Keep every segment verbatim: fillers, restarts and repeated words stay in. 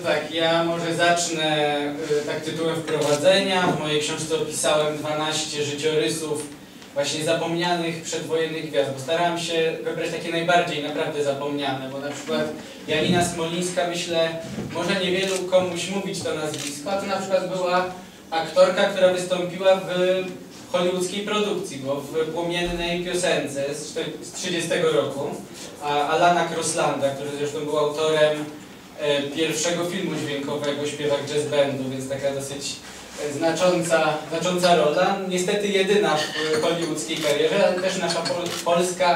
tak, ja może zacznę y, tak tytułem wprowadzenia. W mojej książce opisałem dwanaście życiorysów właśnie zapomnianych przedwojennych gwiazd, bo starałem się wybrać takie najbardziej naprawdę zapomniane, bo na przykład Janina Smolińska, myślę, może niewielu komuś mówić to nazwisko, a to na przykład była aktorka, która wystąpiła w hollywoodzkiej produkcji, bo w Płomiennej Piosence z trzydziestego roku, a Alana Crosslanda, który zresztą był autorem e, pierwszego filmu dźwiękowego, śpiewak jazz bandu, więc taka dosyć znacząca, znacząca rola. Niestety jedyna w hollywoodzkiej karierze, ale też nasza pol polska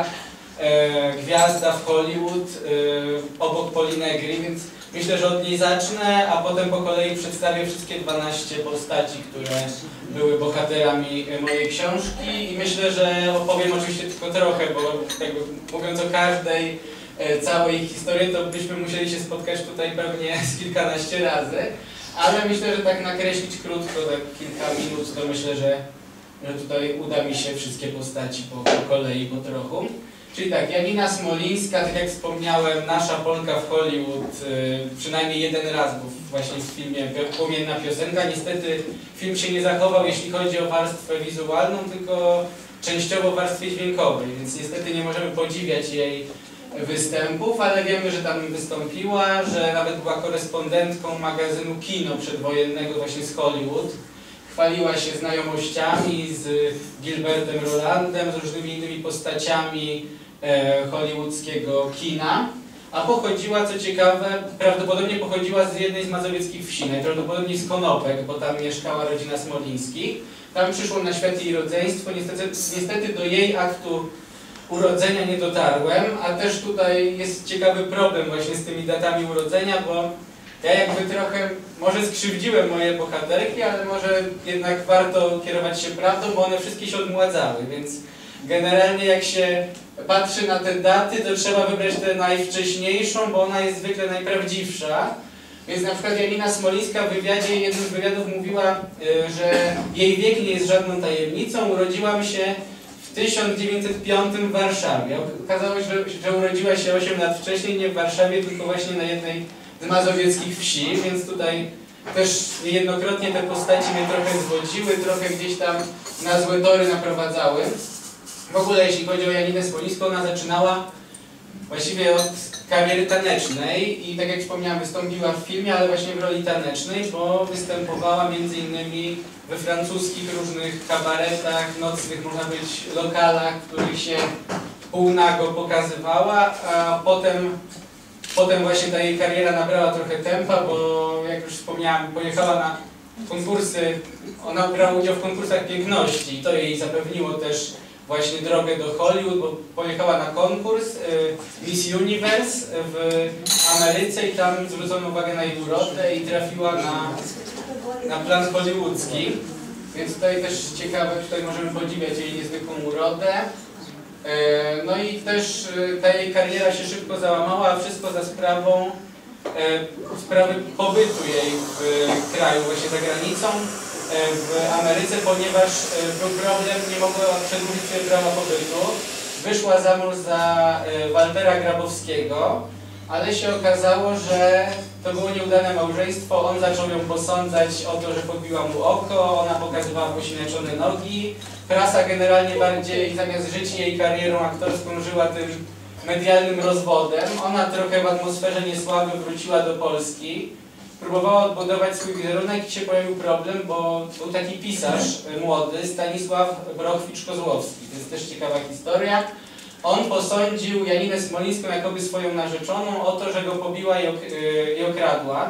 e, gwiazda w Hollywood e, obok Poli Negri, więc myślę, że od niej zacznę, a potem po kolei przedstawię wszystkie dwanaście postaci, które były bohaterami mojej książki i myślę, że opowiem oczywiście tylko trochę, bo jakby mówiąc o każdej e, całej historii, to byśmy musieli się spotkać tutaj pewnie z kilkanaście razy. Ale myślę, że tak nakreślić krótko, tak kilka minut, to myślę, że, że tutaj uda mi się wszystkie postaci po, po kolei, po trochu. Czyli tak, Janina Smolińska, tak jak wspomniałem, nasza Polka w Hollywood, yy, przynajmniej jeden raz, bo właśnie w filmie Płomienna Piosenka. Niestety film się nie zachował, jeśli chodzi o warstwę wizualną, tylko częściowo w warstwie dźwiękowej, więc niestety nie możemy podziwiać jej występów, ale wiemy, że tam wystąpiła, że nawet była korespondentką magazynu Kino przedwojennego właśnie z Hollywood. Chwaliła się znajomościami z Gilbertem Rolandem, z różnymi innymi postaciami e, hollywoodzkiego kina. A pochodziła, co ciekawe, prawdopodobnie pochodziła z jednej z mazowieckich wsi, najprawdopodobniej z Konopek, bo tam mieszkała rodzina Smolińskich. Tam przyszło na świat jej rodzeństwo, niestety, niestety do jej aktu urodzenia nie dotarłem, a też tutaj jest ciekawy problem właśnie z tymi datami urodzenia, bo ja jakby trochę może skrzywdziłem moje bohaterki, ale może jednak warto kierować się prawdą, bo one wszystkie się odmładzały, więc generalnie jak się patrzy na te daty, to trzeba wybrać tę najwcześniejszą, bo ona jest zwykle najprawdziwsza. Więc na przykład Janina Smolińska w wywiadzie, jednym z wywiadów mówiła, że jej wiek nie jest żadną tajemnicą, urodziłam się w tysiąc dziewięćset piątym w Warszawie. Okazało się, że, że urodziła się osiem lat wcześniej, nie w Warszawie, tylko właśnie na jednej z mazowieckich wsi, więc tutaj też niejednokrotnie te postaci mnie trochę zwodziły, trochę gdzieś tam na złe tory naprowadzały. W ogóle jeśli chodzi o Janinę Smolińską, ona zaczynała właściwie od kariery tanecznej i tak jak wspomniałam, wystąpiła w filmie, ale właśnie w roli tanecznej, bo występowała między innymi we francuskich różnych kabaretach, nocnych, można powiedzieć, lokalach, w których się półnago pokazywała, a potem, potem właśnie ta jej kariera nabrała trochę tempa, bo jak już wspomniałam, pojechała na konkursy, ona brała udział w konkursach piękności i to jej zapewniło też właśnie drogę do Hollywood, bo pojechała na konkurs y, Miss Universe w Ameryce i tam zwrócono uwagę na jej urodę i trafiła na, na plan hollywoodzki. Więc tutaj też ciekawe, tutaj możemy podziwiać jej niezwykłą urodę. Y, no i też y, ta jej kariera się szybko załamała, a wszystko za sprawą y, sprawy pobytu jej w kraju, właśnie za granicą. W Ameryce, ponieważ był problem, nie mogła przedłużyć sobie prawa pobytu. Wyszła za mąż za Waltera Grabowskiego, ale się okazało, że to było nieudane małżeństwo. On zaczął ją posądzać o to, że podbiła mu oko, ona pokazywała posiniaczone nogi. Prasa generalnie bardziej zamiast żyć jej karierą aktorską żyła tym medialnym rozwodem. Ona trochę w atmosferze niesławy wróciła do Polski. Próbowała odbudować swój wizerunek i się pojawił problem, bo był taki pisarz młody, Stanisław Brochwicz-Kozłowski. To jest też ciekawa historia. On posądził Janinę Smolińską, jakoby swoją narzeczoną, o to, że go pobiła i, ok i okradła.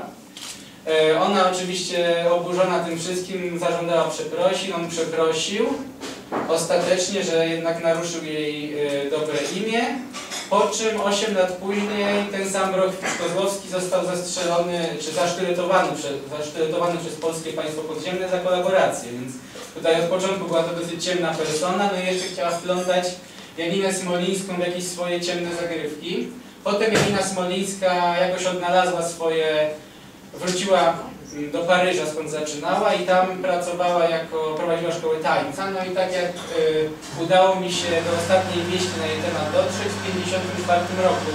Ona oczywiście oburzona tym wszystkim zażądała przeprosin, on przeprosił ostatecznie, że jednak naruszył jej dobre imię. Po czym osiem lat później ten sam Brochwicz-Kozłowski został zastrzelony, czy zasztyletowany, prze, zasztyletowany przez polskie państwo podziemne za kolaborację, więc tutaj od początku była to dosyć ciemna persona, no i jeszcze chciała wplątać Janinę Smolińską w jakieś swoje ciemne zagrywki. Potem Janina Smolińska jakoś odnalazła swoje, wróciła do Paryża, skąd zaczynała i tam pracowała jako, prowadziła szkołę tańca. No i tak jak y, udało mi się do ostatniej wieści na jej temat dotrzeć, w tysiąc dziewięćset pięćdziesiątym czwartym roku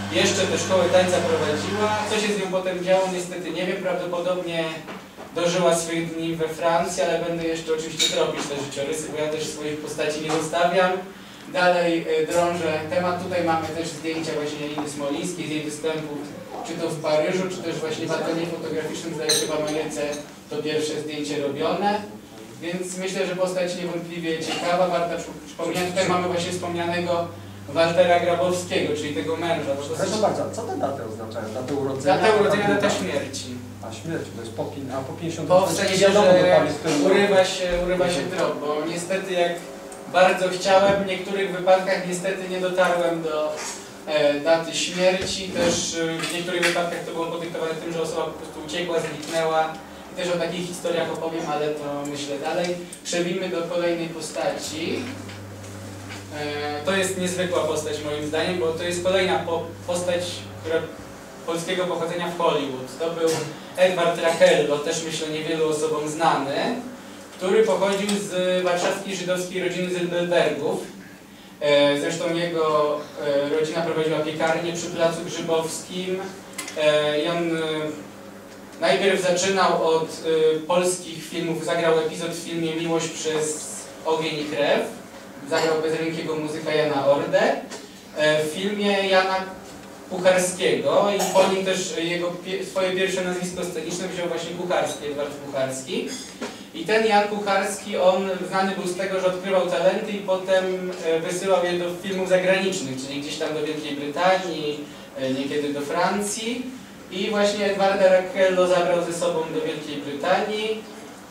jeszcze tę szkołę tańca prowadziła. Co się z nią potem działo, niestety nie wiem, prawdopodobnie dożyła swoich dni we Francji, ale będę jeszcze oczywiście robić te życiorysy, bo ja też swoich postaci nie zostawiam. Dalej drążę temat. Tutaj mamy też zdjęcia właśnie Janiny Smolińskiej z jej występów, czy to w Paryżu, czy też właśnie w atonie fotograficznym, zdaje się w Ameryce to pierwsze zdjęcie robione. Więc myślę, że postać niewątpliwie ciekawa, warta przypomnieć. Tutaj mamy właśnie wspomnianego Waltera Grabowskiego, czyli tego męża. Proszę bardzo, co te daty oznaczają? Datę urodzenia? Data urodzenia, data śmierci. A śmierć, to jest po, a po pięćdziesiątym Po w sensie, że urywa się, urywa się trop, bo niestety jak bardzo chciałem, w niektórych wypadkach niestety nie dotarłem do e, daty śmierci. Też e, w niektórych wypadkach to było podyktowane tym, że osoba po prostu uciekła, zniknęła. I też o takich historiach opowiem, ale to myślę dalej. Przewimy do kolejnej postaci. E, to jest niezwykła postać moim zdaniem, bo to jest kolejna po, postać, która polskiego pochodzenia w Hollywood. To był Edward Rakello, też myślę niewielu osobom znany, który pochodził z warszawskiej żydowskiej rodziny Zylberbergów. Zresztą jego rodzina prowadziła piekarnię przy Placu Grzybowskim i on najpierw zaczynał od polskich filmów, zagrał epizod w filmie Miłość przez ogień i krew, zagrał bezrękiego muzyka Jana Ordę, w filmie Jana Kucharskiego i po nim też jego swoje pierwsze nazwisko sceniczne wziął właśnie Kucharski, Edward Kucharski. I ten Jan Kucharski, on znany był z tego, że odkrywał talenty i potem wysyłał je do filmów zagranicznych, czyli gdzieś tam do Wielkiej Brytanii, niekiedy do Francji. I właśnie Edwarda Rakello zabrał ze sobą do Wielkiej Brytanii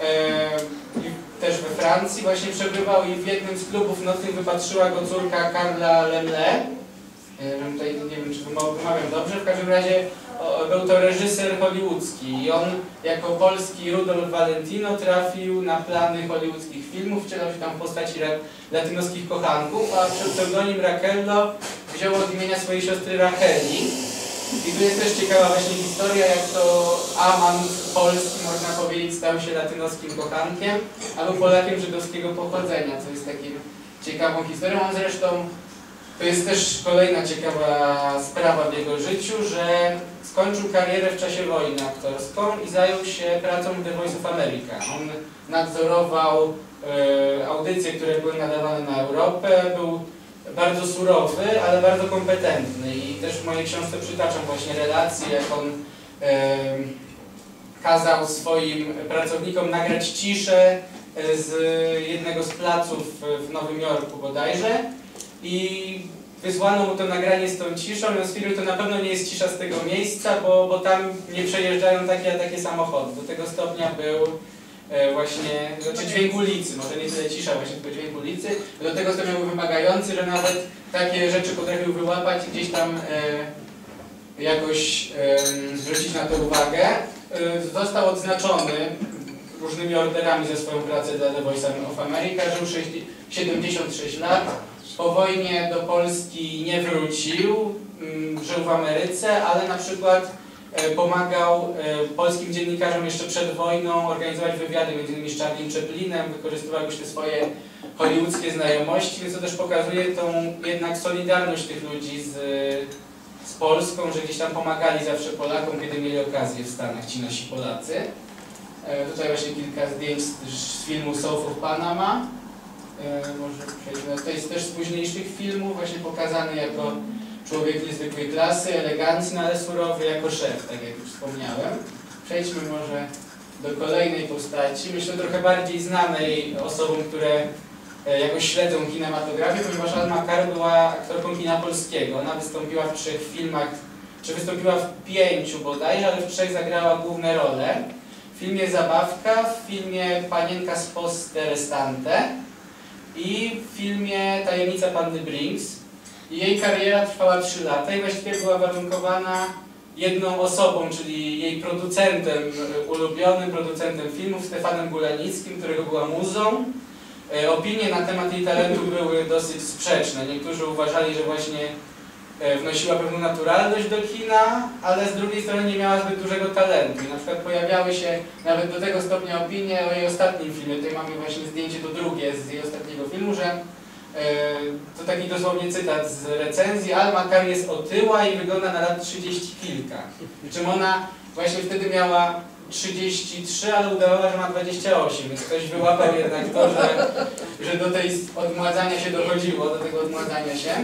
i też we Francji właśnie przebywał i w jednym z klubów nocnych wypatrzyła go córka Karla Lemle. Tutaj nie wiem, czy wymawiam dobrze, w każdym razie o, był to reżyser hollywoodzki i on jako polski Rudolf Valentino trafił na plany hollywoodzkich filmów, wcielał się tam w postaci latynoskich kochanków, a pseudonim Rakello wziął od imienia swojej siostry Racheli. I tu jest też ciekawa właśnie historia, jak to amant polski, można powiedzieć, stał się latynoskim kochankiem, a był Polakiem żydowskiego pochodzenia, co jest takim ciekawą historią. On zresztą to jest też kolejna ciekawa sprawa w jego życiu, że skończył karierę w czasie wojny aktorską i zajął się pracą w The Voice of America. On nadzorował e, audycje, które były nadawane na Europę, był bardzo surowy, ale bardzo kompetentny i też w mojej książce przytaczam właśnie relacje, jak on e, kazał swoim pracownikom nagrać ciszę z jednego z placów w Nowym Jorku bodajże. I wysłano mu to nagranie z tą ciszą i on stwierdził, że to na pewno nie jest cisza z tego miejsca, bo, bo tam nie przejeżdżają takie a takie samochody. Do tego stopnia był e, właśnie, znaczy dźwięk ulicy, może nie tyle cisza, właśnie tylko dźwięk ulicy. Do tego stopnia był wymagający, że nawet takie rzeczy potrafił wyłapać i gdzieś tam e, jakoś e, zwrócić na to uwagę. E, został odznaczony różnymi orderami za swoją pracę dla The Voice of America, żył siedemdziesiąt sześć lat. Po wojnie do Polski nie wrócił, żył w Ameryce, ale na przykład pomagał polskim dziennikarzom jeszcze przed wojną organizować wywiady, między innymi z Charlie Chaplinem, wykorzystywał już te swoje hollywoodzkie znajomości, więc to też pokazuje tą jednak solidarność tych ludzi z, z Polską, że gdzieś tam pomagali zawsze Polakom, kiedy mieli okazję w Stanach, ci nasi Polacy. Tutaj właśnie kilka zdjęć z filmu South of Panama. Może przejdźmy. To jest też z późniejszych filmów, właśnie pokazany jako człowiek niezwykłej klasy, elegancki, ale surowy jako szef, tak jak już wspomniałem. Przejdźmy może do kolejnej postaci, myślę trochę bardziej znanej osobom, które jakoś śledzą kinematografię, ponieważ Alma Carr była aktorką kina polskiego. Ona wystąpiła w trzech filmach, czy wystąpiła w pięciu bodajże, ale w trzech zagrała główne role. W filmie Zabawka, w filmie Panienka z Poste Restante i w filmie Tajemnica Panny Brinks. Jej kariera trwała trzy lata i właściwie była warunkowana jedną osobą, czyli jej producentem, ulubionym producentem filmów, Stefanem Gulanickim, którego była muzą. Opinie na temat jej talentu były dosyć sprzeczne. Niektórzy uważali, że właśnie wnosiła pewną naturalność do kina, ale z drugiej strony nie miała zbyt dużego talentu. I na przykład pojawiały się nawet do tego stopnia opinie o jej ostatnim filmie. Tutaj mamy właśnie zdjęcie to drugie z jej ostatniego filmu, że to taki dosłownie cytat z recenzji. Alma Carr jest otyła i wygląda na lat trzydzieści kilka. Przy czym ona właśnie wtedy miała trzydzieści trzy, ale udawała, że ma dwadzieścia osiem, więc ktoś wyłapał jednak to, że, że do tej odmładzania się dochodziło, do tego odmładzania się.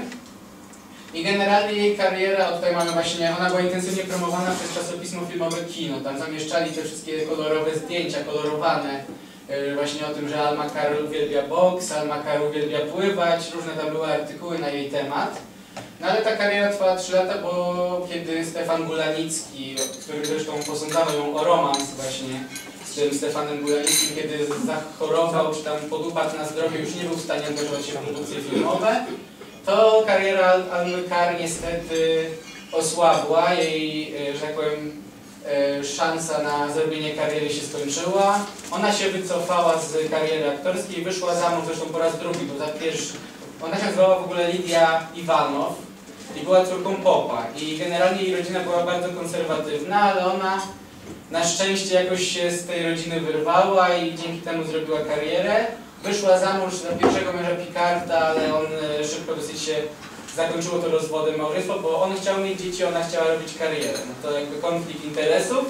I generalnie jej kariera, tutaj mamy właśnie, ona była intensywnie promowana przez czasopismo filmowe Kino. Tam zamieszczali te wszystkie kolorowe zdjęcia, kolorowane, yy, właśnie o tym, że Alma Carr uwielbia boks, Alma Carr uwielbia pływać, różne tam były artykuły na jej temat. No ale ta kariera trwała trzy lata, bo kiedy Stefan Gulanicki, który zresztą posądzano ją o romans właśnie z tym Stefanem Gulanickim, kiedy zachorował, czy tam podupadł na zdrowie, już nie był w stanie angażować się w produkcje filmowe, to kariera Almy Carr niestety osłabła, jej, że tak powiem, szansa na zrobienie kariery się skończyła. Ona się wycofała z kariery aktorskiej, wyszła za mąż zresztą po raz drugi, bo za pierwszy, ona się nazywała w ogóle Lidia Iwanow i była córką popa. I generalnie jej rodzina była bardzo konserwatywna, ale ona na szczęście jakoś się z tej rodziny wyrwała i dzięki temu zrobiła karierę. Wyszła za mąż za pierwszego męża Picarda, ale on szybko dosyć się zakończyło to rozwodem małżeństwa, bo on chciał mieć dzieci, ona chciała robić karierę. No to jakby konflikt interesów.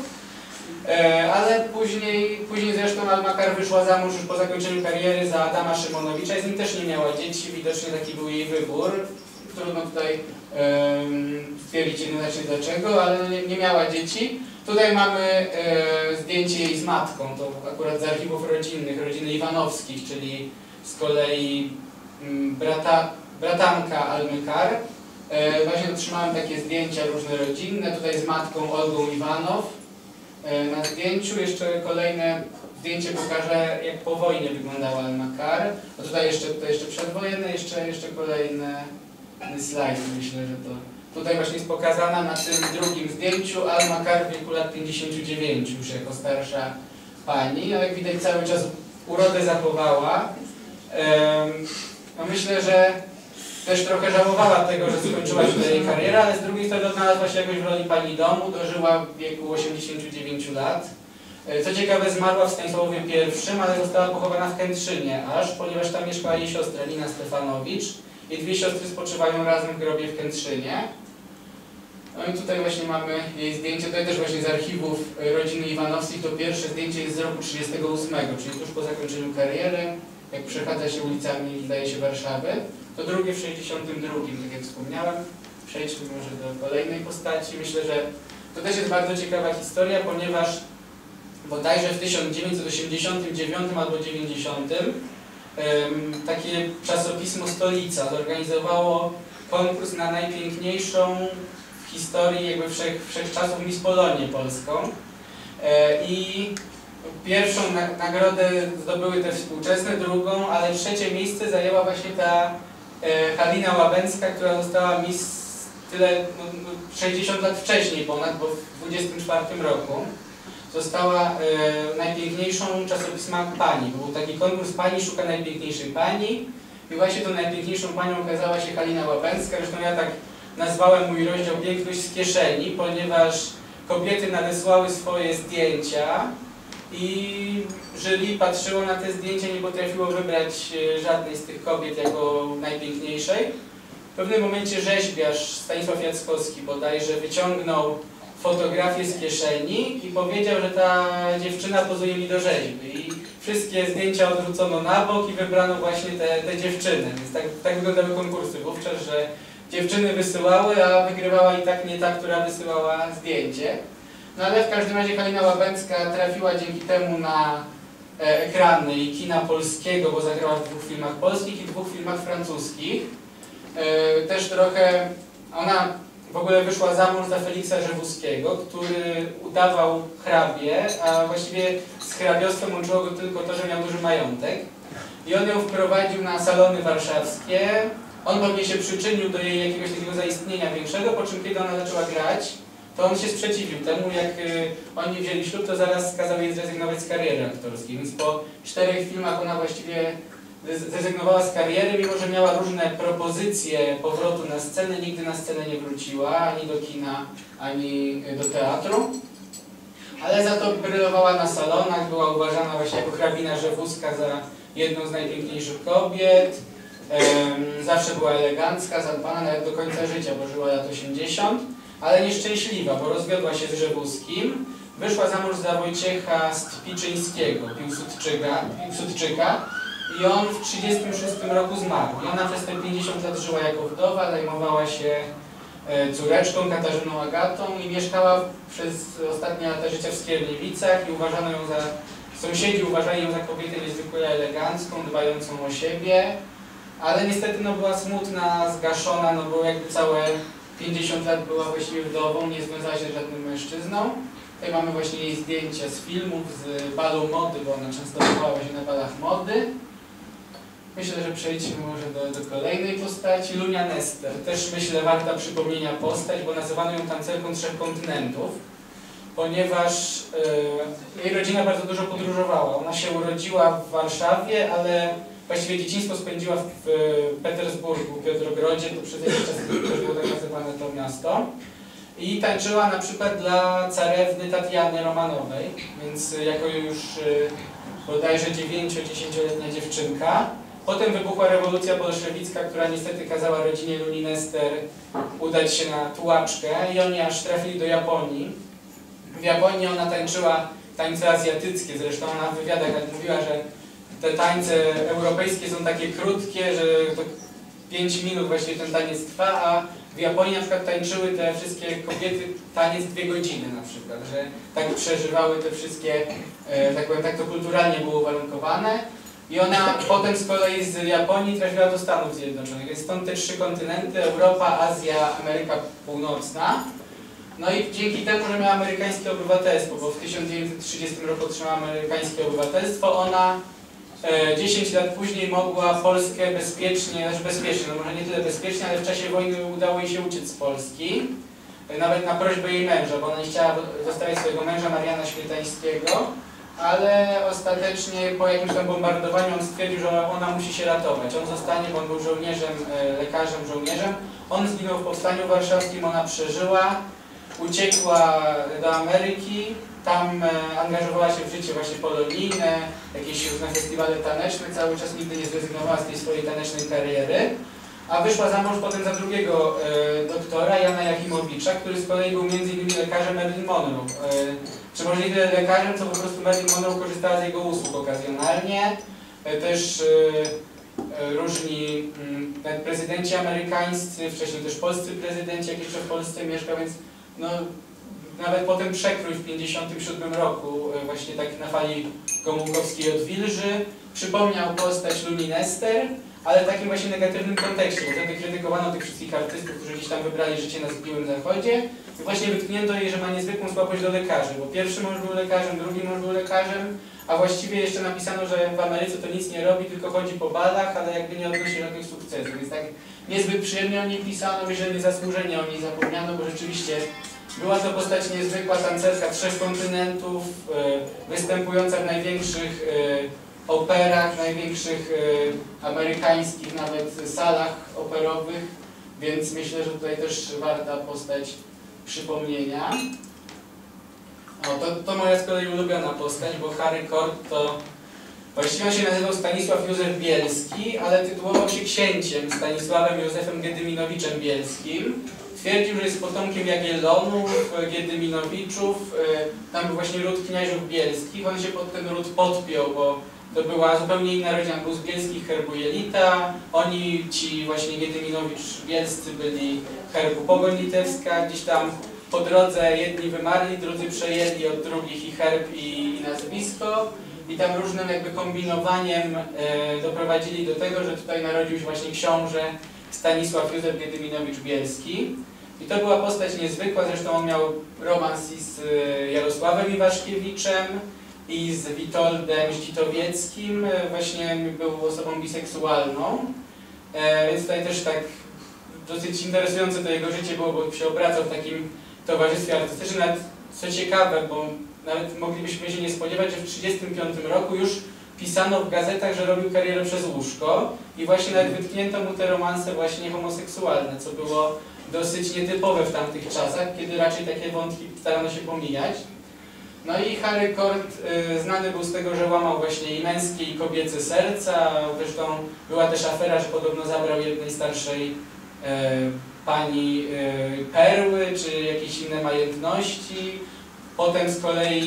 E, ale później, później zresztą Alma Carr wyszła za mąż już po zakończeniu kariery za Adama Szymonowicza i z nim też nie miała dzieci, widocznie taki był jej wybór. Trudno tutaj e, stwierdzić jednoznacznie dlaczego, ale nie, nie miała dzieci. Tutaj mamy e, zdjęcie jej z matką, to akurat z archiwów rodzinnych, rodziny Iwanowskich, czyli z kolei m, brata, bratanka Almy Carr. E, właśnie otrzymałem takie zdjęcia różne rodzinne, tutaj z matką Olgą Iwanow. E, na zdjęciu jeszcze kolejne zdjęcie pokażę, jak po wojnie wyglądała Alma Carr. A tutaj jeszcze, tutaj jeszcze przedwojenne, jeszcze, jeszcze kolejne slajd, myślę, że to... Tutaj właśnie jest pokazana na tym drugim zdjęciu Alma Carr w wieku lat pięćdziesięciu dziewięciu, już jako starsza pani. No jak widać cały czas urodę zachowała. No myślę, że też trochę żałowała tego, że skończyła się jej karierę, ale z drugiej strony odnalazła się jakoś w roli pani domu, dożyła w wieku osiemdziesięciu dziewięciu lat. Co ciekawe, zmarła w Stanisławowie pierwszym, ale została pochowana w Kętrzynie aż, ponieważ tam mieszkała jej siostra Lina Stefanowicz i dwie siostry spoczywają razem w grobie w Kętrzynie. No i tutaj właśnie mamy jej zdjęcie, tutaj też właśnie z archiwów rodziny Iwanowskich. To pierwsze zdjęcie jest z roku trzydziestego ósmego, czyli tuż po zakończeniu kariery, jak przechadza się ulicami, zdaje się, Warszawy. To drugie w sześćdziesiątym drugim, tak jak wspomniałem. Przejdźmy może do kolejnej postaci. Myślę, że to też jest bardzo ciekawa historia, ponieważ bodajże w tysiąc dziewięćset osiemdziesiątym dziewiątym albo dziewięćdziesiątym um, takie czasopismo Stolica zorganizowało konkurs na najpiękniejszą w historii jakby wszech, wszechczasów Miss Polonię polską. E, I pierwszą na, nagrodę zdobyły te współczesne, drugą, ale trzecie miejsce zajęła właśnie ta e, Halina Łabęcka, która została Miss tyle, no, no, sześćdziesiąt lat wcześniej ponad, bo w dwudziestym czwartym roku. Została e, najpiękniejszą czasopisma pani. Był taki konkurs Pani szuka najpiękniejszej pani i właśnie tą najpiękniejszą panią okazała się Halina Łabęcka. Zresztą ja tak nazwałem mój rozdział Piękność z kieszeni, ponieważ kobiety nadesłały swoje zdjęcia i jury patrzyło na te zdjęcia, nie potrafiło wybrać żadnej z tych kobiet jako najpiękniejszej. W pewnym momencie rzeźbiarz Stanisław Jackowski bodajże wyciągnął fotografię z kieszeni i powiedział, że ta dziewczyna pozuje mi do rzeźby. I wszystkie zdjęcia odwrócono na bok i wybrano właśnie te, te dziewczyny. Więc tak, tak wyglądały konkursy wówczas, że dziewczyny wysyłały, a wygrywała i tak nie ta, która wysyłała zdjęcie. No ale w każdym razie Halina Łabęcka trafiła dzięki temu na e, ekrany i kina polskiego, bo zagrała w dwóch filmach polskich i dwóch filmach francuskich. E, też trochę ona w ogóle wyszła za mąż za Feliksa Rzewuskiego, który udawał hrabię, a właściwie z hrabiostwem łączyło go tylko to, że miał duży majątek. I on ją wprowadził na salony warszawskie. On pewnie się przyczynił do jej jakiegoś takiego zaistnienia większego, po czym kiedy ona zaczęła grać, to on się sprzeciwił temu, jak y, oni wzięli ślub, to zaraz kazał jej zrezygnować z kariery aktorskiej. Więc po czterech filmach ona właściwie zrezygnowała z kariery, mimo że miała różne propozycje powrotu na scenę, nigdy na scenę nie wróciła, ani do kina, ani do teatru. Ale za to brylowała na salonach, była uważana właśnie jako hrabina Rzewuska za jedną z najpiękniejszych kobiet. Em, zawsze była elegancka, zadbana nawet do końca życia, bo żyła lat osiemdziesiąt, ale nieszczęśliwa, bo rozwiodła się z Rzewuskim, wyszła za mąż za Wojciecha Stpiczyńskiego, Piłsudczyka, Piłsudczyka i on w trzydziestym szóstym roku zmarł. I ona przez te pięćdziesiąt lat żyła jako wdowa, zajmowała się córeczką Katarzyną Agatą i mieszkała przez ostatnie lata życia w Skierniewicach i uważano ją za, sąsiedzi uważali ją za kobietę niezwykle elegancką, dbającą o siebie, ale niestety no, była smutna, zgaszona, no bo jakby całe pięćdziesiąt lat była właściwie wdową, nie związała się z żadnym mężczyzną. Tutaj mamy właśnie jej zdjęcia z filmów, z balu mody, bo ona często bywała się na balach mody. Myślę, że przejdźmy może do, do kolejnej postaci. Lunia Nester. Też myślę warta przypomnienia postać, bo nazywano ją tancerką trzech kontynentów, ponieważ yy, jej rodzina bardzo dużo podróżowała. Ona się urodziła w Warszawie, ale właściwie dzieciństwo spędziła w, w Petersburgu, w Piotrogrodzie, to przez jakiś czas też było tak nazywane to miasto. I tańczyła na przykład dla carewny Tatiany Romanowej, więc jako już yy, bodajże dziewięcio-dziesięcioletnia dziewczynka. Potem wybuchła rewolucja bolszewicka, która niestety kazała rodzinie Luni Nester udać się na tułaczkę i oni aż trafili do Japonii. W Japonii ona tańczyła tańce azjatyckie, zresztą ona w wywiadach jak mówiła, że te tańce europejskie są takie krótkie, że to pięć minut właściwie ten taniec trwa, a w Japonii na przykład tańczyły te wszystkie kobiety taniec dwie godziny na przykład, że tak przeżywały te wszystkie, e, tak powiem, tak to kulturalnie było uwarunkowane. I ona potem z kolei z Japonii trafiła do Stanów Zjednoczonych, więc stąd te trzy kontynenty, Europa, Azja, Ameryka Północna. No i dzięki temu, że miała amerykańskie obywatelstwo, bo w tysiąc dziewięćset trzydziestym roku otrzymała amerykańskie obywatelstwo, ona e, dziesięć lat później mogła Polskę bezpiecznie, znaczy bezpiecznie, no może nie tyle bezpiecznie, ale w czasie wojny udało jej się uciec z Polski. E, nawet na prośbę jej męża, bo ona nie chciała zostawiać swojego męża, Mariana Śmietańskiego. Ale ostatecznie po jakimś tam bombardowaniu on stwierdził, że ona musi się ratować. On zostanie, bo on był żołnierzem, lekarzem, żołnierzem. On zginął w Powstaniu Warszawskim, ona przeżyła, uciekła do Ameryki, tam angażowała się w życie właśnie polonijne, jakieś różne festiwale taneczne, cały czas nigdy nie zrezygnowała z tej swojej tanecznej kariery. A wyszła za mąż potem za drugiego e, doktora, Jana Jakimowicza, który z kolei był między innymi lekarzem Marilyn Monroe. E, czy może nie tyle lekarzem, co po prostu Marilyn Monroe korzystała z jego usług okazjonalnie. E, też e, e, różni m, prezydenci amerykańscy, wcześniej też polscy prezydenci, jak jeszcze w Polsce mieszkał, więc no, nawet potem przekrój w pięćdziesiątym siódmym roku, e, właśnie tak na fali Gomułkowskiej Odwilży, przypomniał postać Luni Nester, ale w takim właśnie negatywnym kontekście, bo wtedy krytykowano tych wszystkich artystów, którzy gdzieś tam wybrali życie na zgniłym zachodzie i właśnie wytknięto jej, że ma niezwykłą słabość do lekarzy, bo pierwszy mąż był lekarzem, drugi mąż był lekarzem, a właściwie jeszcze napisano, że w Ameryce to nic nie robi, tylko chodzi po balach, ale jakby nie odnosi żadnych sukcesów, więc tak niezbyt przyjemnie o niej pisano, myślę, że niezasłużenie o niej zapomniano, bo rzeczywiście była to postać niezwykła, tancerka trzech kontynentów, występująca w największych operach, największych y, amerykańskich nawet salach operowych, więc myślę, że tutaj też warta postać przypomnienia. O, to, to moja z kolei ulubiona postać, bo Harry Kort to właściwie on się nazywał Stanisław Józef Bielski, ale tytułował się księciem Stanisławem Józefem Gedyminowiczem Bielskim. Twierdził, że jest potomkiem Jagiellonów, Gedyminowiczów, y, tam był właśnie ród kniaziów bielskich, on się pod ten ród podpiął, bo to była zupełnie inna rodzina, był z bielskich herbu Jelita, oni, ci właśnie Gedyminowicz bielscy byli herbu Pogoń Litewska, gdzieś tam po drodze jedni wymarli, drudzy przejęli od drugich i herb i, i nazwisko i tam różnym jakby kombinowaniem e, doprowadzili do tego, że tutaj narodził się właśnie książę Stanisław Józef Gedyminowicz Bielski. I to była postać niezwykła, zresztą on miał romans i z Jarosławem Iwaszkiewiczem, i z Witoldem Zdzitowieckim, właśnie był osobą biseksualną, e, więc tutaj też tak dosyć interesujące to jego życie było, bo się obracał w takim towarzystwie artystycznym, nawet co ciekawe, bo nawet moglibyśmy się nie spodziewać, że w tysiąc dziewięćset trzydziestym piątym roku już pisano w gazetach, że robił karierę przez łóżko i właśnie nawet wytknięto mu te romanse właśnie homoseksualne, co było dosyć nietypowe w tamtych czasach, kiedy raczej takie wątki starano się pomijać. No i Harry Kort y, znany był z tego, że łamał właśnie i męskie, i kobiece serca. Zresztą była też afera, że podobno zabrał jednej starszej y, pani y, perły, czy jakieś inne majątności. Potem z kolei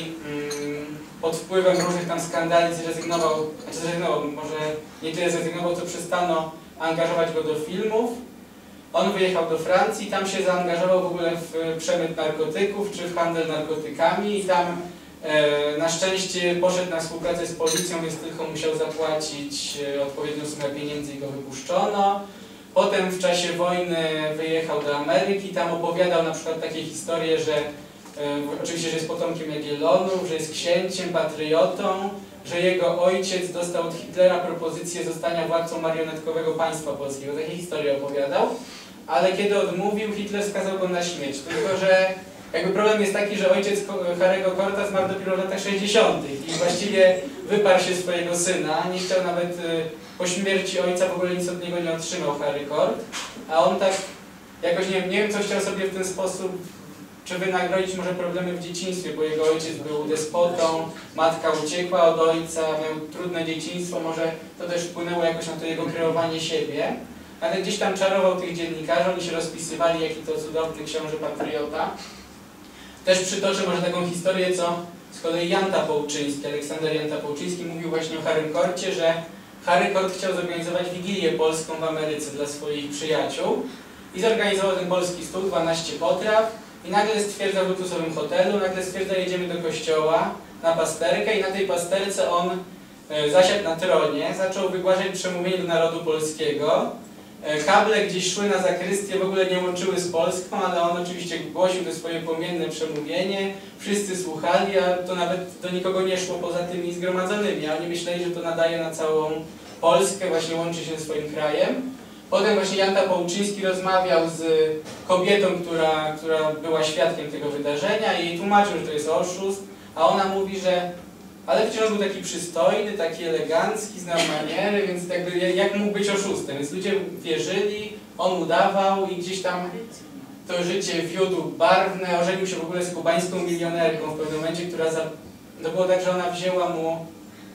y, pod wpływem różnych tam skandali zrezygnował, znaczy zrezygnował, może nie tyle zrezygnował, co przestano angażować go do filmów. On wyjechał do Francji, tam się zaangażował w ogóle w przemyt narkotyków czy w handel narkotykami i tam e, na szczęście poszedł na współpracę z policją, więc tylko musiał zapłacić e, odpowiednią sumę pieniędzy i go wypuszczono. Potem w czasie wojny wyjechał do Ameryki, tam opowiadał na przykład takie historie, że e, oczywiście, że jest potomkiem Jagiellonów, że jest księciem, patriotą, że jego ojciec dostał od Hitlera propozycję zostania władcą marionetkowego państwa polskiego. Takie historie opowiadał, ale kiedy odmówił, Hitler skazał go na śmierć. Tylko że jakby problem jest taki, że ojciec Harry'ego Korta zmarł dopiero w latach sześćdziesiątych i właściwie wyparł się swojego syna. Nie chciał nawet po śmierci ojca, w ogóle nic od niego nie otrzymał Harry Kort, a on tak jakoś nie, nie wiem, co chciał sobie w ten sposób czy wynagrodzić może problemy w dzieciństwie, bo jego ojciec był despotą, matka uciekła od ojca, miał trudne dzieciństwo, może to też wpłynęło jakoś na to jego kreowanie siebie. Ale gdzieś tam czarował tych dziennikarzy, oni się rozpisywali, jaki to cudowny książę patriota. Też przytoczę może taką historię, co z kolei Jan Tapołczyński, Aleksander Jan Tapołczyński mówił właśnie o Harrym Korcie, że Harry Kort chciał zorganizować Wigilię Polską w Ameryce dla swoich przyjaciół i zorganizował ten polski stół, dwanaście potraw. I nagle stwierdza w luksusowym hotelu, nagle stwierdza, jedziemy do kościoła na pasterkę i na tej pasterce on e, zasiadł na tronie, zaczął wygłaszać przemówienie do narodu polskiego. E, kable gdzieś szły na zakrystię, w ogóle nie łączyły z Polską, ale on oczywiście głosił to swoje płomienne przemówienie, wszyscy słuchali, a to nawet do nikogo nie szło poza tymi zgromadzonymi, a oni myśleli, że to nadaje na całą Polskę, właśnie łączy się ze swoim krajem. Potem właśnie Jan Tapołczyński rozmawiał z kobietą, która, która była świadkiem tego wydarzenia i jej tłumaczył, że to jest oszust, a ona mówi, że ale przecież on był taki przystojny, taki elegancki, znał maniery, więc jakby jak mógł być oszustem? Więc ludzie wierzyli, on udawał i gdzieś tam to życie wiódł barwne, ożenił się w ogóle z kubańską milionerką w pewnym momencie, która za... to było tak, że ona wzięła mu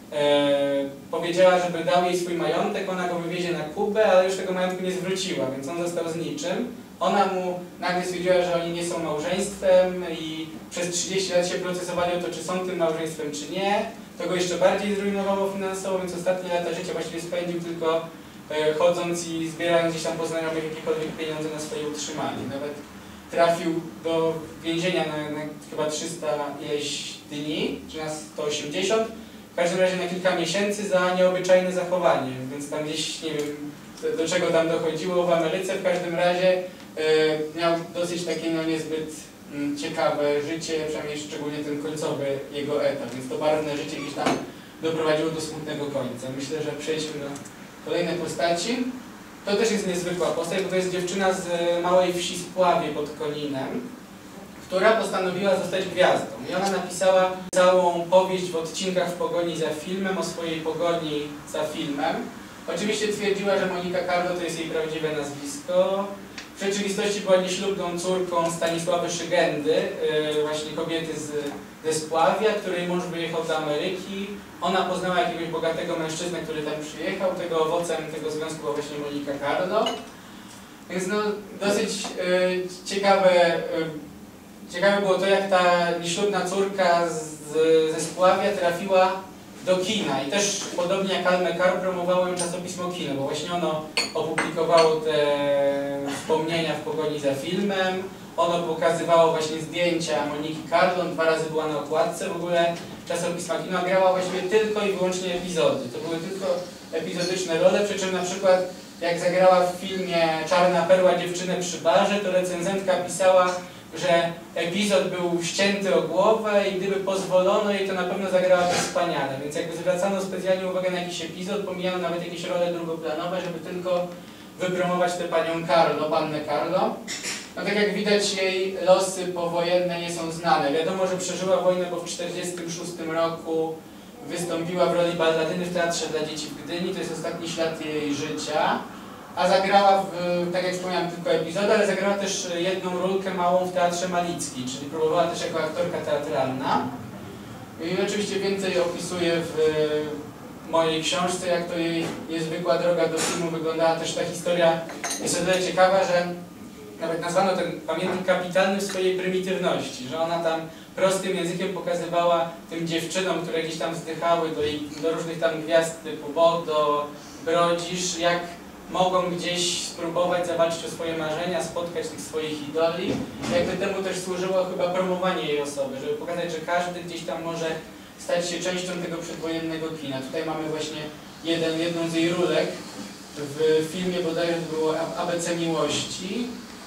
E, powiedziała, żeby dał jej swój majątek, ona go wywiezie na Kubę, ale już tego majątku nie zwróciła, więc on został z niczym. Ona mu nagle stwierdziła, że oni nie są małżeństwem i przez trzydzieści lat się procesowali o to, czy są tym małżeństwem, czy nie. To go jeszcze bardziej zrujnowało finansowo, więc ostatnie lata życia właściwie spędził tylko e, chodząc i zbierając gdzieś tam po znajomych jakiekolwiek pieniądze na swoje utrzymanie. Nawet trafił do więzienia na, na chyba trzysta ileś dni, czy na sto osiemdziesiąt. W każdym razie na kilka miesięcy za nieobyczajne zachowanie, więc tam gdzieś, nie wiem do, do czego tam dochodziło w Ameryce, w każdym razie e, miał dosyć takie no, niezbyt m, ciekawe życie, przynajmniej szczególnie ten końcowy jego etap, więc to barwne życie gdzieś tam doprowadziło do smutnego końca. Myślę, że przejdźmy do kolejnej postaci. To też jest niezwykła postać, bo to jest dziewczyna z małej wsi Spławie pod Koninem, która postanowiła zostać gwiazdą. I ona napisała całą powieść w odcinkach w pogoni za filmem, o swojej pogoni za filmem. Oczywiście twierdziła, że Monika Carlo to jest jej prawdziwe nazwisko. W rzeczywistości była nieślubną córką Stanisławy Szygendy, yy, właśnie kobiety z, ze Spławia, której mąż wyjechał do Ameryki. Ona poznała jakiegoś bogatego mężczyznę, który tam przyjechał. Tego owocem tego związku była właśnie Monika Carlo. Więc no, dosyć yy, ciekawe yy, Ciekawe było to, jak ta nieślubna córka z, ze Spławia trafiła do kina i też podobnie jak Al Mekar promowało ją czasopismo Kino, bo właśnie ono opublikowało te wspomnienia w pogoni za filmem, ono pokazywało właśnie zdjęcia Moniki Carlo, dwa razy była na okładce w ogóle czasopisma Kino, a grała właściwie tylko i wyłącznie epizody. To były tylko epizodyczne role, przy czym na przykład jak zagrała w filmie Czarna Perła dziewczynę przy barze, to recenzentka pisała, że epizod był ścięty o głowę i gdyby pozwolono jej, to na pewno zagrałaby wspaniale. Więc jakby zwracano specjalnie uwagę na jakiś epizod, pomijano nawet jakieś role drugoplanowe, żeby tylko wypromować tę panią Carlo, pannę Carlo. No tak jak widać, jej losy powojenne nie są znane. Wiadomo, że przeżyła wojnę, bo w tysiąc dziewięćset czterdziestym szóstym roku wystąpiła w roli balladyny w Teatrze dla Dzieci w Gdyni. To jest ostatni ślad jej życia. A zagrała, w, tak jak wspomniałem, tylko epizody, ale zagrała też jedną rolkę małą w Teatrze Malicki, czyli próbowała też jako aktorka teatralna. I oczywiście więcej opisuję w mojej książce, jak to jej niezwykła droga do filmu wyglądała. Też ta historia jest o tyle ciekawa, że nawet nazwano ten pamiętnik kapitalny w swojej prymitywności, że ona tam prostym językiem pokazywała tym dziewczynom, które gdzieś tam wzdychały do, do różnych tam gwiazd typu Bodo, Brodzisz, jak mogą gdzieś spróbować zawalczyć o swoje marzenia, spotkać tych swoich idoli. Jakby temu też służyło chyba promowanie jej osoby, żeby pokazać, że każdy gdzieś tam może stać się częścią tego przedwojennego kina. Tutaj mamy właśnie jeden, jedną z jej rólek w filmie, bodajże było A B C Miłości.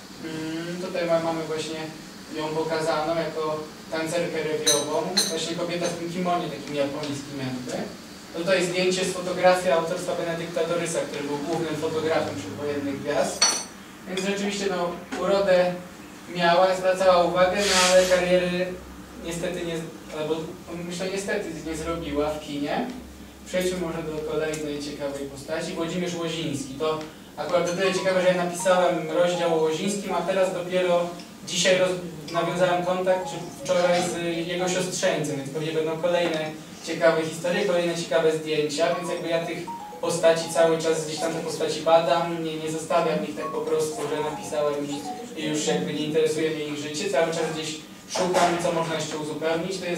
Hmm, tutaj mamy właśnie ją pokazaną jako tancerkę rewiową. Właśnie kobieta w tym kimonie takim japońskim jakby. Tutaj zdjęcie z fotografii autorstwa Benedykta Dorysa, który był głównym fotografem przedwojennych gwiazd. Więc rzeczywiście no, urodę miała, zwracała uwagę, no ale kariery niestety nie, albo myślę niestety nie zrobiła w kinie. Przejdźmy może do kolejnej ciekawej postaci. Włodzimierz Łoziński. To akurat o tyle ciekawe, że ja napisałem rozdział o Łozińskim, a teraz dopiero dzisiaj roz... nawiązałem kontakt, czy wczoraj z jego siostrzeńcem, więc pewnie będą kolejne ciekawe historie, kolejne ciekawe zdjęcia, więc jakby ja tych postaci cały czas gdzieś tam te postaci badam, nie, nie zostawiam ich tak po prostu, że napisałem i, i już jakby nie interesuje mnie ich życie, cały czas gdzieś szukam, co można jeszcze uzupełnić. To jest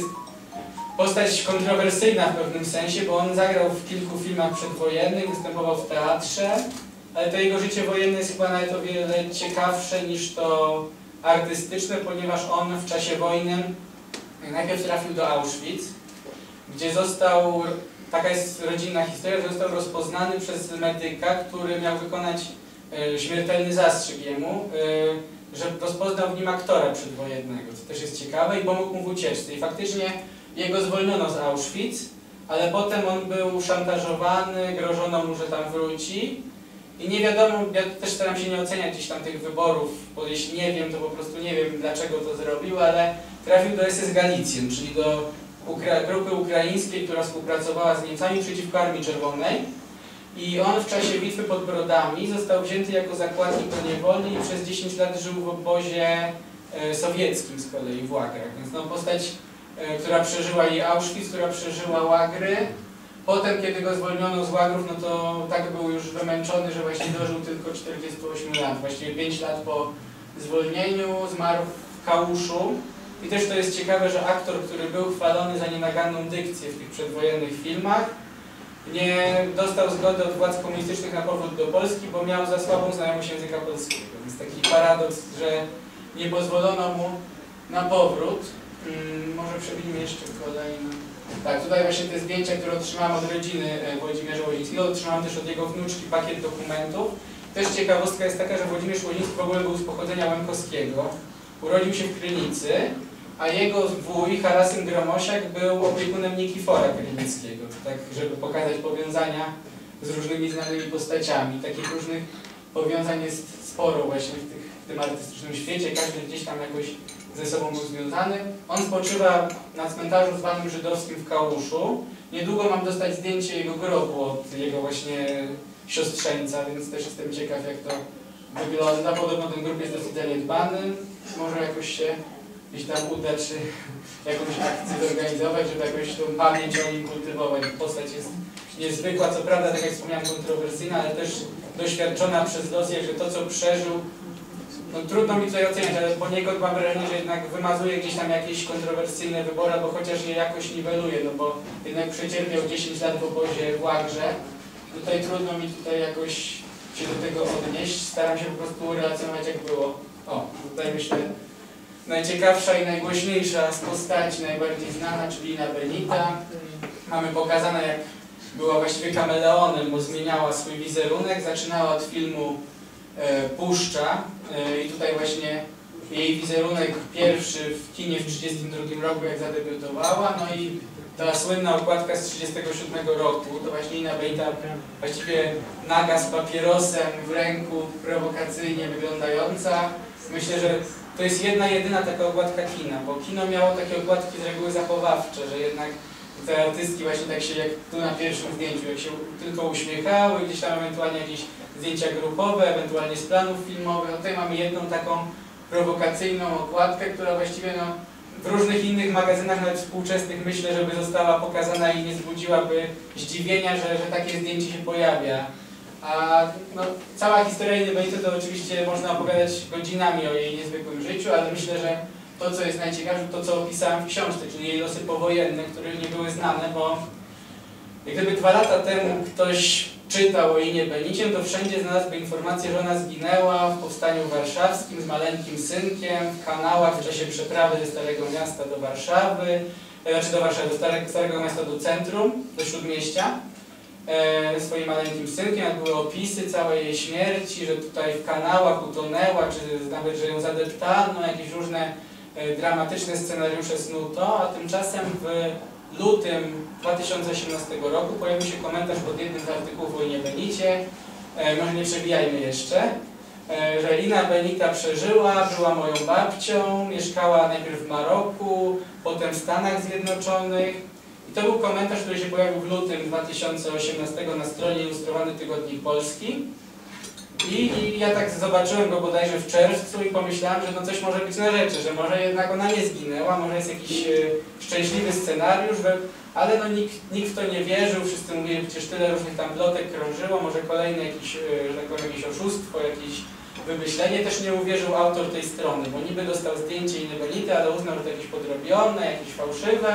postać kontrowersyjna w pewnym sensie, bo on zagrał w kilku filmach przedwojennych, występował w teatrze, ale to jego życie wojenne jest chyba nawet o wiele ciekawsze niż to artystyczne, ponieważ on w czasie wojny najpierw trafił do Auschwitz, gdzie został, taka jest rodzinna historia, że został rozpoznany przez medyka, który miał wykonać y, śmiertelny zastrzyk jemu, y, że rozpoznał w nim aktora przedwojennego, co też jest ciekawe, i pomógł mu w ucieczce. I faktycznie jego zwolniono z Auschwitz, ale potem on był szantażowany, grożono mu, że tam wróci. I nie wiadomo, ja też staram się nie oceniać gdzieś tam tych wyborów, bo jeśli nie wiem, to po prostu nie wiem, dlaczego to zrobił, ale trafił do S S Galicjen, czyli do Ukra grupy ukraińskiej, która współpracowała z Niemcami przeciwko Armii Czerwonej. I on w czasie bitwy pod Brodami został wzięty jako zakładnik do niewoli i przez dziesięć lat żył w obozie e, sowieckim z kolei w łagrach. Więc no, postać, e, która przeżyła i Auschwitz, która przeżyła łagry. Potem, kiedy go zwolniono z łagrów, no to tak był już wymęczony, że właśnie dożył tylko czterdziestu ośmiu lat. Właściwie pięć lat po zwolnieniu zmarł w Kałuszu. I też to jest ciekawe, że aktor, który był chwalony za nienaganną dykcję w tych przedwojennych filmach, nie dostał zgody od władz komunistycznych na powrót do Polski, bo miał za słabą znajomość języka polskiego. Więc taki paradoks, że nie pozwolono mu na powrót. Hmm, może przewidźmy jeszcze kolejne. Tak, tutaj właśnie te zdjęcia, które otrzymałem od rodziny Włodzimierza Łozińskiego, otrzymałem też od jego wnuczki pakiet dokumentów. Też ciekawostka jest taka, że Włodzimierz Łoziński w ogóle był z pochodzenia łękowskiego. Urodził się w Krynicy, a jego wuj, Harasyn Gromosiak, był opiekunem Nikifora Krynickiego. Tak, żeby pokazać powiązania z różnymi znanymi postaciami. Takich różnych powiązań jest sporo właśnie w, tych, w tym artystycznym świecie. Każdy gdzieś tam jakoś ze sobą był związany. On spoczywa na cmentarzu zwanym żydowskim w Kałuszu. Niedługo mam dostać zdjęcie jego grobu od jego właśnie siostrzeńca, więc też jestem ciekaw, jak to wygląda. Podobno ten grób jest dosyć zaniedbany. Może jakoś się gdzieś tam uda, czy jakąś akcję zorganizować, żeby jakoś tą pamięć o nim kultywować. Postać jest niezwykła, co prawda, tak jak wspomniałem, kontrowersyjna, ale też doświadczona przez los, że to, co przeżył, no trudno mi tutaj oceniać, ale poniekąd mam wrażenie, że jednak wymazuje gdzieś tam jakieś kontrowersyjne wybory, bo chociaż je jakoś niweluje, no bo jednak przecierpiał dziesięć lat w obozie w łagrze. Tutaj trudno mi tutaj jakoś się do tego odnieść, staram się po prostu relacjonować, jak było. O, tutaj myślę najciekawsza i najgłośniejsza z postaci, najbardziej znana, czyli Ina Benita. Mamy pokazane, jak była właściwie kameleonem, bo zmieniała swój wizerunek, zaczynała od filmu e, Puszcza e, i tutaj właśnie jej wizerunek pierwszy w kinie w tysiąc dziewięćset trzydziestym drugim roku, jak zadebiutowała, no i ta słynna okładka z tysiąc dziewięćset trzydziestego siódmego roku, to właśnie Ina Benita właściwie naga z papierosem w ręku, prowokacyjnie wyglądająca. Myślę, że to jest jedna, jedyna taka okładka kina, bo kino miało takie okładki z reguły zachowawcze, że jednak te artystki właśnie tak się jak tu na pierwszym zdjęciu, jak się tylko uśmiechały, gdzieś tam ewentualnie jakieś zdjęcia grupowe, ewentualnie z planów filmowych. No tutaj mamy jedną taką prowokacyjną okładkę, która właściwie no, w różnych innych magazynach, nawet współczesnych, myślę, żeby została pokazana i nie wzbudziłaby zdziwienia, że, że takie zdjęcie się pojawia. A no, cała historia Iny Benito to oczywiście można opowiadać godzinami o jej niezwykłym życiu, ale myślę, że to, co jest najciekawsze, to co opisałem w książce, czyli jej losy powojenne, które nie były znane, bo jak gdyby dwa lata temu ktoś czytał o Inie Benicie, to wszędzie znalazłby informację, że ona zginęła w Powstaniu Warszawskim z maleńkim synkiem, w kanałach w czasie przeprawy ze Starego Miasta do Warszawy, znaczy do Warszawy, do Starego, Starego Miasta do centrum, do Śródmieścia, e, swoim maleńkim synkiem. Były opisy całej jej śmierci, że tutaj w kanałach utonęła, czy nawet, że ją zadeptano, jakieś różne e, dramatyczne scenariusze snuto, a tymczasem w lutym dwa tysiące osiemnastego roku pojawił się komentarz pod jednym z artykułów o Inie Benicie, e, może nie przebijajmy jeszcze, e, że Ina Benita przeżyła, była moją babcią, mieszkała najpierw w Maroku, potem w Stanach Zjednoczonych. I to był komentarz, który się pojawił w lutym dwa tysiące osiemnastego na stronie Ilustrowany Tygodnik Polski. I, I ja tak zobaczyłem go bodajże w czerwcu i pomyślałem, że no coś może być na rzeczy, że może jednak ona nie zginęła, może jest jakiś e, szczęśliwy scenariusz, że, ale no nikt, nikt w to nie wierzył, wszyscy mówili, przecież tyle różnych tam plotek krążyło, może kolejne jakieś, e, że tak powiem, jakieś oszustwo, jakieś wymyślenie. Też nie uwierzył autor tej strony, bo niby dostał zdjęcie Iny Benity, ale uznał, że to jakieś podrobione, jakieś fałszywe.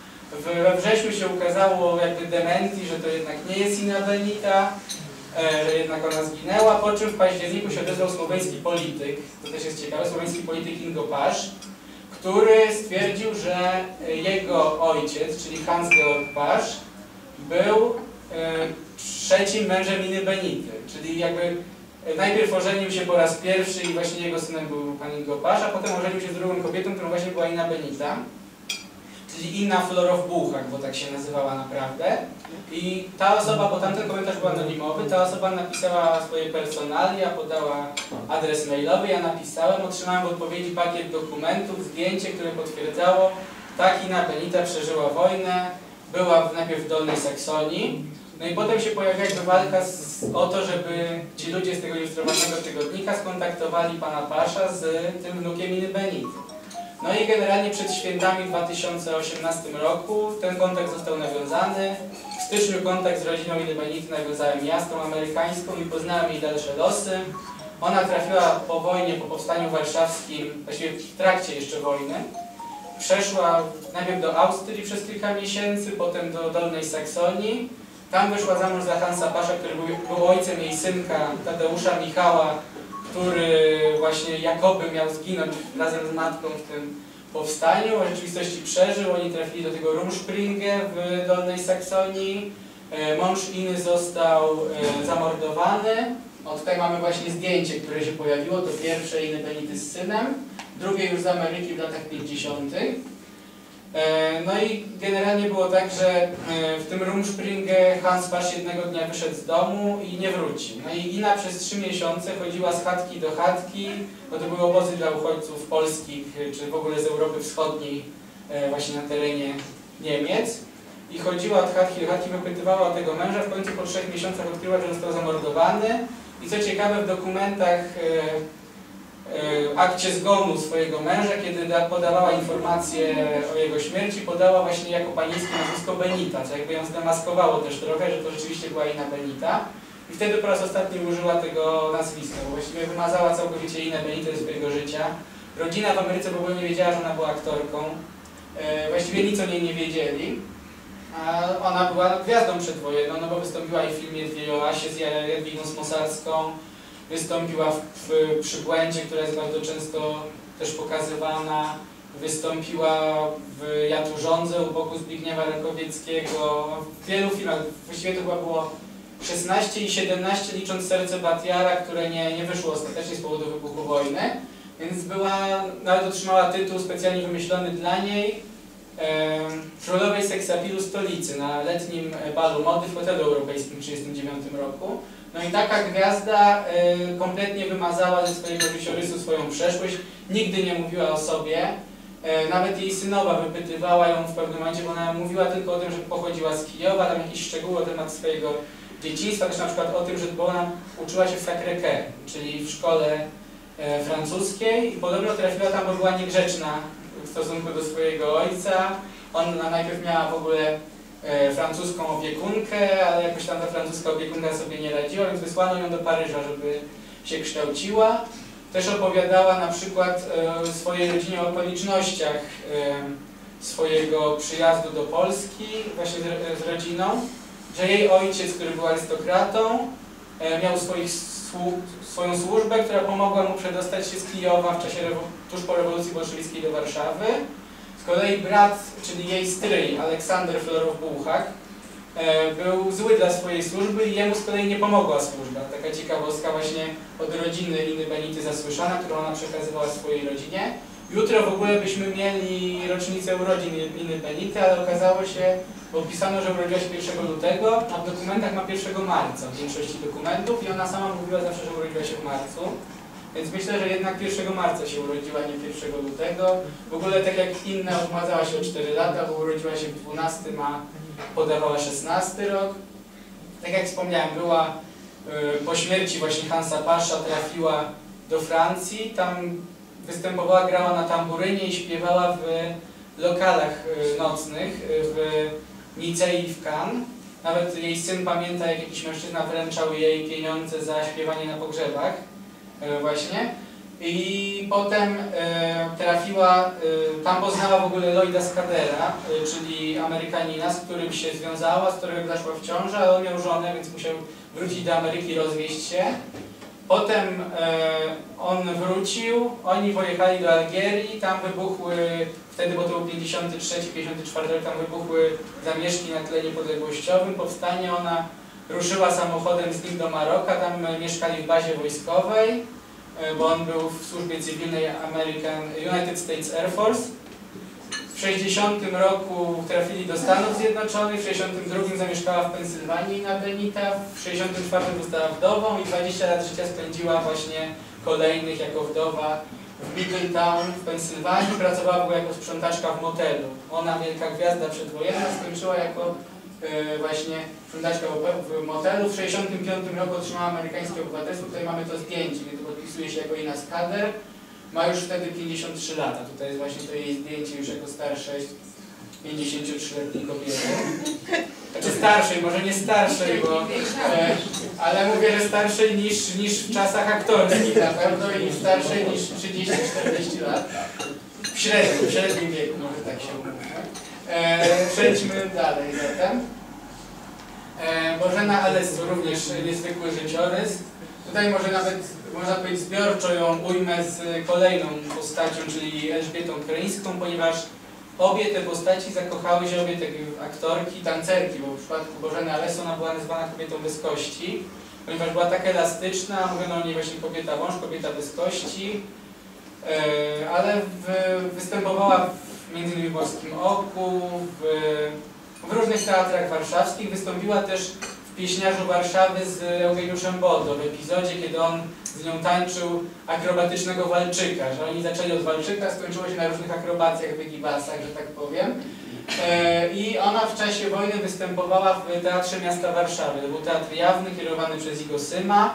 We wrześniu się ukazało jakby dementi, że to jednak nie jest Ina Benita, że jednak ona zginęła, po czym w październiku się odezwał słoweński polityk, to też jest ciekawe, słoweński polityk Ingo Pasz, który stwierdził, że jego ojciec, czyli Hans-Georg Pasz, był e, trzecim mężem Iny Benity, czyli jakby najpierw ożenił się po raz pierwszy i właśnie jego synem był pan Ingo Pasz, a potem ożenił się z drugą kobietą, którą właśnie była Ina Benita, czyli Inna Florow-Buchak, bo tak się nazywała naprawdę. I ta osoba, bo tamten komentarz był anonimowy, ta osoba napisała swoje personalia, podała adres mailowy, ja napisałem, otrzymałem w odpowiedzi pakiet dokumentów, zdjęcie, które potwierdzało, tak, Ina Benita przeżyła wojnę, była najpierw w Dolnej Saksonii, no i potem się pojawiła jakby walka z, o to, żeby ci ludzie z tego ilustrowanego tygodnika skontaktowali pana Pasza z tym wnukiem Iny Benity. No i generalnie przed świętami w dwa tysiące osiemnastym roku ten kontakt został nawiązany. W styczniu kontakt z rodziną Iny Benity nawiązałem ja, z tą amerykańską, i poznałem jej dalsze losy. Ona trafiła po wojnie, po Powstaniu Warszawskim, właściwie w trakcie jeszcze wojny. Przeszła najpierw do Austrii przez kilka miesięcy, potem do Dolnej Saksonii. Tam wyszła za mąż za Hansa Pasza, który był, był ojcem jej synka, Tadeusza Michała, który właśnie jakoby miał zginąć razem z matką w tym powstaniu, a w rzeczywistości przeżył. Oni trafili do tego Rumspringe w Dolnej Saksonii. Mąż Iny został zamordowany. O, tutaj mamy właśnie zdjęcie, które się pojawiło, to pierwsze Iny Benity z synem, drugie już z Ameryki w latach pięćdziesiątych. No i generalnie było tak, że w tym Rumspringe Hans Pasz jednego dnia wyszedł z domu i nie wrócił. No i Ina przez trzy miesiące chodziła z chatki do chatki, bo to były obozy dla uchodźców polskich, czy w ogóle z Europy Wschodniej, właśnie na terenie Niemiec. I chodziła od chatki do chatki, wypytywała o tego męża, w końcu po trzech miesiącach odkryła, że został zamordowany. I co ciekawe, w dokumentach akcie zgonu swojego męża, kiedy podawała informację o jego śmierci, podała właśnie jako panieńskie nazwisko Benita, co jakby ją zdemaskowało też trochę, że to rzeczywiście była Ina Benita. I wtedy po raz ostatni użyła tego nazwiska, bo właściwie wymazała całkowicie Inę Benitę ze swojego życia. Rodzina w Ameryce w ogóle nie wiedziała, że ona była aktorką. Właściwie nic o niej nie wiedzieli. A ona była gwiazdą przedwojenną, no bo wystąpiła i w filmie Dwie Joasie z Jadwigą Smosarską. Wystąpiła w, w Przybłędzie, która jest bardzo często też pokazywana. Wystąpiła w Ja tu rządzę u boku Zbigniewa Rękowieckiego. W wielu filmach, właściwie to chyba było szesnaście i siedemnaście, licząc Serce Batiara, które nie, nie wyszło ostatecznie z powodu wybuchu wojny. Więc była, nawet otrzymała tytuł specjalnie wymyślony dla niej, e, Królowej Seksapilu Stolicy na letnim balu mody w hotelu europejskim w tysiąc dziewięćset trzydziestym dziewiątym roku. No i taka gwiazda y, kompletnie wymazała ze swojego życiorysu swoją przeszłość, nigdy nie mówiła o sobie, y, nawet jej synowa wypytywała ją w pewnym momencie, bo ona mówiła tylko o tym, że pochodziła z Kijowa, tam jakieś szczegóły na temat swojego dzieciństwa, też na przykład o tym, że bo ona uczyła się w Sacré-Cœur, czyli w szkole y, francuskiej, i podobno trafiła tam, bo była niegrzeczna stosunku do swojego ojca. Ona najpierw miała w ogóle e, francuską opiekunkę, ale jakoś tam ta francuska opiekunka sobie nie radziła, więc wysłano ją do Paryża, żeby się kształciła. Też opowiadała na przykład e, swojej rodzinie o okolicznościach e, swojego przyjazdu do Polski, właśnie z, z rodziną, że jej ojciec, który był arystokratą, e, miał swoich, słu, swoją służbę, która pomogła mu przedostać się z Kijowa w czasie, tuż po rewolucji bolszewickiej do Warszawy. Z kolei brat, czyli jej stryj, Aleksander Florow-Bułhak, e, był zły dla swojej służby i jemu z kolei nie pomogła służba. Taka ciekawostka właśnie od rodziny Liny Benity zasłyszana, którą ona przekazywała swojej rodzinie. Jutro w ogóle byśmy mieli rocznicę urodzin Liny Benity, ale okazało się, bo pisano, że urodziła się pierwszego lutego, a w dokumentach ma pierwszego marca w większości dokumentów i ona sama mówiła zawsze, że urodziła się w marcu. Więc myślę, że jednak pierwszego marca się urodziła, nie pierwszego lutego. W ogóle tak jak inne odmładzała się o cztery lata, bo urodziła się w dwunastym, a podawała szesnasty rok. Tak jak wspomniałem, była y, po śmierci właśnie Hansa Pasza, trafiła do Francji, tam występowała, grała na tamburynie i śpiewała w lokalach y, nocnych y, w Nicei i w Cannes. Nawet jej syn pamięta, jak jakiś mężczyzna wręczał jej pieniądze za śpiewanie na pogrzebach. Właśnie. I potem e, trafiła, e, tam poznała w ogóle Lloyda Scadera, e, czyli Amerykanina, z którym się związała, z którego zaszła w ciąży, ale on miał żonę, więc musiał wrócić do Ameryki, rozwieść się. Potem e, on wrócił, oni pojechali do Algierii, tam wybuchły, wtedy, bo to był pięćdziesiąty trzeci pięćdziesiąty czwarty rok, tam wybuchły zamieszki na tle niepodległościowym, powstanie, ona ruszyła samochodem z nim do Maroka, tam mieszkali w bazie wojskowej, bo on był w służbie cywilnej American United States Air Force. W sześćdziesiątym roku trafili do Stanów Zjednoczonych, w sześćdziesiątym drugim zamieszkała w Pensylwanii na Benita, w sześćdziesiątym czwartym została wdową i dwadzieścia lat życia spędziła właśnie kolejnych jako wdowa w Middletown w Pensylwanii. Pracowała w ogóle jako sprzątaczka w motelu. Ona, wielka gwiazda przedwojenna, skończyła jako Yy, właśnie sprzątaczka w motelu. W sześćdziesiątym piątym roku otrzymała amerykańskie obywatelstwo. Tutaj mamy to zdjęcie, kiedy podpisuje się jako Ina Scader. Ma już wtedy pięćdziesiąt trzy lata. Tutaj jest właśnie to jej zdjęcie już jako starszej, pięćdziesięciotrzyletniej kobiety. Znaczy starszej, może nie starszej, bo, e, ale mówię, że starszej niż, niż w czasach aktorskich na pewno i starszej niż trzydzieści czterdzieści lat. W średnim, w średnim wieku, może tak się umówmy. E, przejdźmy dalej zatem. E, Bożena Alessio, również niezwykły życiorys. Tutaj może nawet, można powiedzieć, zbiorczo ją ujmę z kolejną postacią, czyli Elżbietą Kryńską, ponieważ obie te postaci zakochały się, obie te aktorki, tancerki, bo w przypadku Bożeny Alessio ona była nazywana kobietą bez kości, ponieważ była tak elastyczna, mówiono o niej właśnie kobieta wąż, kobieta bez kości, e, ale w, występowała w między innymi w Morskim Oku, w, w różnych teatrach warszawskich. Wystąpiła też w Pieśniarzu Warszawy z Eugeniuszem Bodo w epizodzie, kiedy on z nią tańczył akrobatycznego walczyka, że oni zaczęli od walczyka, skończyło się na różnych akrobacjach, wygibasach, że tak powiem. E, I ona w czasie wojny występowała w Teatrze Miasta Warszawy. To był teatr jawny, kierowany przez Igo Syma.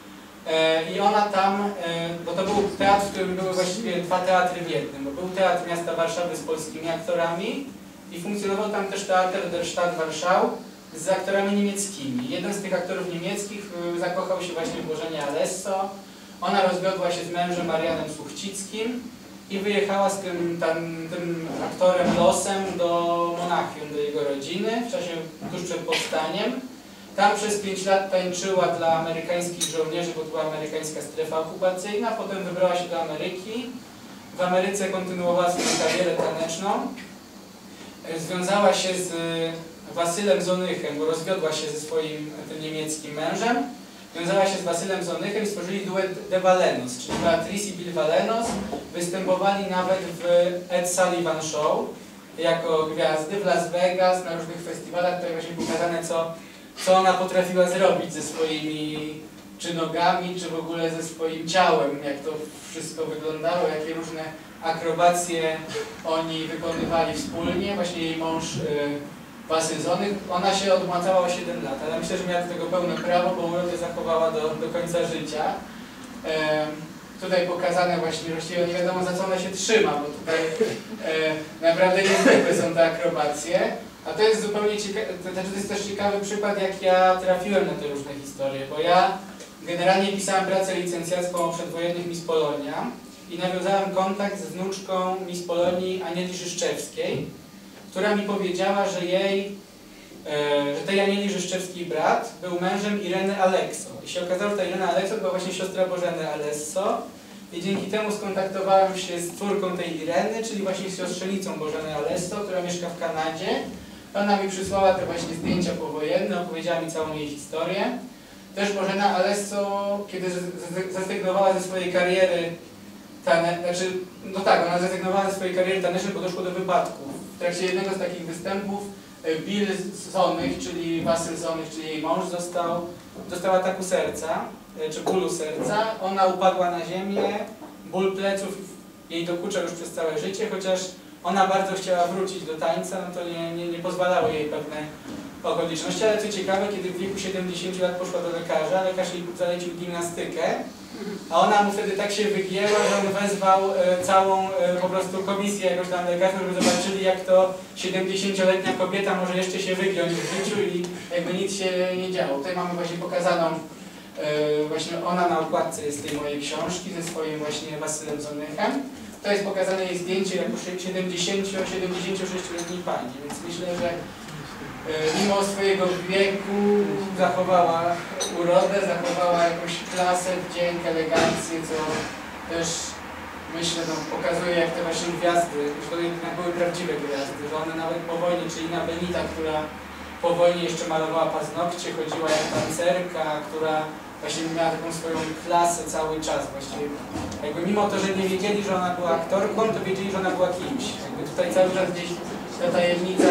I ona tam, bo to był teatr, w którym były właściwie dwa teatry w jednym, bo był Teatr Miasta Warszawy z polskimi aktorami i funkcjonował tam też Teatr der Stadt Warschau z aktorami niemieckimi. Jeden z tych aktorów niemieckich zakochał się właśnie w Bożenie Alessio. Ona rozwiodła się z mężem Marianem Suchcickim i wyjechała z tym, tam, tym aktorem Losem do Monachium, do jego rodziny w czasie tuż przed powstaniem. Tam przez pięć lat tańczyła dla amerykańskich żołnierzy, bo to była amerykańska strefa okupacyjna. Potem wybrała się do Ameryki. W Ameryce kontynuowała swoją karierę taneczną. Związała się z Wasylem Zonychem, bo rozwiodła się ze swoim tym niemieckim mężem. Wiązała się z Wasylem Zonychem i stworzyli duet De Valenos, czyli Beatrice i Bill Valenos. Występowali nawet w Ed Sullivan Show jako gwiazdy w Las Vegas, na różnych festiwalach. Tutaj właśnie pokazane, co co ona potrafiła zrobić ze swoimi czy nogami, czy w ogóle ze swoim ciałem, jak to wszystko wyglądało, jakie różne akrobacje oni wykonywali wspólnie. Właśnie jej mąż y, Wasyl Zonych, ona się odmładzała o siedem lat, ale myślę, że miała do tego pełne prawo, bo urodę zachowała do, do końca życia. Y, tutaj pokazane właśnie, właściwie nie wiadomo za co ona się trzyma, bo tutaj e, naprawdę niezwykłe są te akrobacje. A to jest zupełnie ciekawe, to, to jest też ciekawy przykład, jak ja trafiłem na te różne historie, bo ja generalnie pisałem pracę licencjacką o przedwojennych Miss Polonia i nawiązałem kontakt z wnuczką Miss Polonii Anieli Rzyszczewskiej, która mi powiedziała, że jej, e, że tej Anieli Rzyszczewskiej brat był mężem Ireny Alesso. I się okazało, że ta Irena Alesso była właśnie siostra Bożeny Alesso i dzięki temu skontaktowałem się z córką tej Ireny, czyli właśnie z siostrzenicą Bożeny Alesso, która mieszka w Kanadzie. Ona mi przysłała te właśnie zdjęcia powojenne, opowiedziała mi całą jej historię. Też Bożena Alesso, kiedy zrezygnowała ze swojej kariery, tane, znaczy, no tak, ona zrezygnowała ze swojej kariery tanecznej, bo doszło do wypadku. W trakcie jednego z takich występów Bill Zonych, czyli Wasyl Zonych, czyli jej mąż, został, dostał ataku serca, czy bólu serca. Ona upadła na ziemię, ból pleców jej dokuczał już przez całe życie, chociaż ona bardzo chciała wrócić do tańca, no to nie, nie, nie pozwalały jej pewne okoliczności, ale co ciekawe, kiedy w wieku siedemdziesięciu lat poszła do lekarza, lekarz jej zalecił gimnastykę, a ona mu wtedy tak się wygięła, że on wezwał e, całą e, po prostu komisję jakoś tam lekarską, żeby zobaczyli, jak to siedemdziesięcioletnia kobieta może jeszcze się wygiąć w życiu i jakby nic się nie działo. Tutaj mamy właśnie pokazaną, e, właśnie ona na okładce jest tej mojej książki ze swoim właśnie Wasylem Zonychem. To jest pokazane jej zdjęcie jako siedemdziesięciosześcioletniej pani, więc myślę, że mimo swojego wieku zachowała urodę, zachowała jakąś klasę, wdzięk, elegancję, co też myślę, no, pokazuje, jak te właśnie gwiazdy, że to jednak były prawdziwe gwiazdy, że one nawet po wojnie, czyli Inna Benita, która po wojnie jeszcze malowała paznokcie, chodziła jak tancerka, która właśnie miała taką swoją klasę cały czas właściwie. Jakby mimo to, że nie wiedzieli, że ona była aktorką, to wiedzieli, że ona była kimś. Jakby tutaj cały czas gdzieś ta tajemnica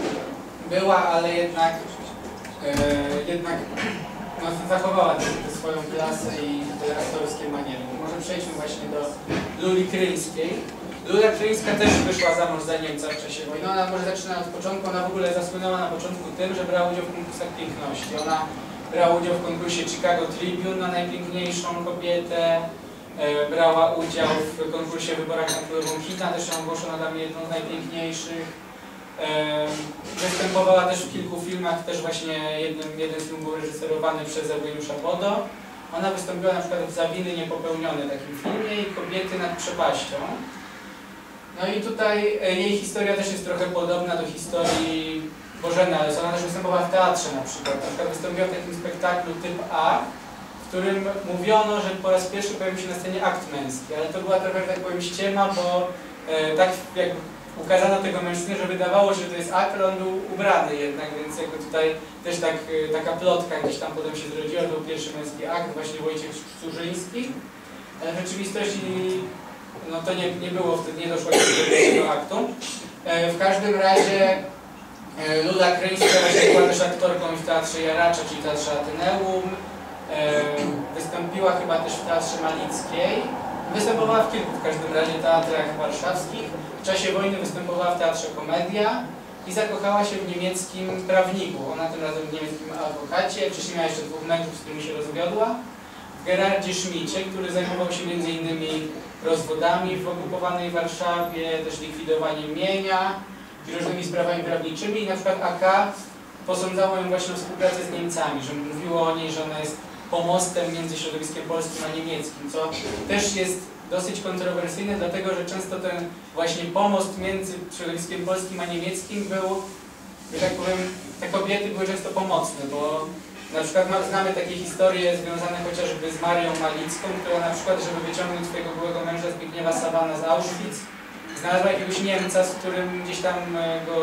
była, ale jednak, e, jednak no, zachowała tę swoją klasę i te aktorskie maniery. Może przejdźmy właśnie do Luli Kryńskiej. Lula Kryńska też wyszła za mąż za Niemca w czasie wojny. Ona może zaczyna od początku, ona w ogóle zasłynęła na początku tym, że brała udział w konkursach piękności. Ona brała udział w konkursie Chicago Tribune na najpiękniejszą kobietę, e, brała udział w konkursie Wyborach na Królową Hita, też ją ogłoszono dla mnie jedną z najpiękniejszych. Występowała też w kilku filmach, też właśnie jednym, jeden film był reżyserowany przez Eugeniusza Bodo. Ona wystąpiła na przykład w Zawiny Niepopełnione, takim filmie, i Kobiety nad przepaścią. No i tutaj jej historia też jest trochę podobna do historii Bożeny, ale ona też występowała w teatrze na przykład. Na przykład wystąpiła w takim spektaklu typ A, w którym mówiono, że po raz pierwszy pojawił się na scenie akt męski, ale to była trochę, tak powiem, ściema, bo e, tak jakby ukazano tego mężczyznę, że wydawało się, że to jest akt, ale on był ubrany jednak, więc jakby tutaj też tak, taka plotka gdzieś tam potem się zrodziła, to był pierwszy męski akt, właśnie Wojciech Szczurzyński, ale w rzeczywistości no to nie, nie było wtedy, nie doszło do tego aktu. E, w każdym razie e, Lula Kryńska właśnie była też aktorką w Teatrze Jaracza, czyli Teatrze Ateneum, e, wystąpiła chyba też w Teatrze Malickiej, występowała w kilku w każdym razie teatrach warszawskich. W czasie wojny występowała w Teatrze Komedia i zakochała się w niemieckim prawniku. Ona tym razem w niemieckim adwokacie. Wcześniej miała jeszcze dwóch mężów, z którymi się rozwiodła. W Gerardzie Schmidcie, który zajmował się między innymi rozwodami w okupowanej Warszawie, też likwidowaniem mienia i różnymi sprawami prawniczymi. I na przykład A K posądzało ją właśnie o współpracę z Niemcami, że mówiło o niej, że ona jest pomostem między środowiskiem polskim a niemieckim, co też jest dosyć kontrowersyjne, dlatego że często ten właśnie pomost między środowiskiem polskim a niemieckim był, że tak powiem, te kobiety były często pomocne, bo na przykład znamy takie historie związane chociażby z Marią Malicką, która na przykład, żeby wyciągnąć swojego byłego męża Zbigniewa Sawana z Auschwitz, znalazła jakiegoś Niemca, z którym gdzieś tam go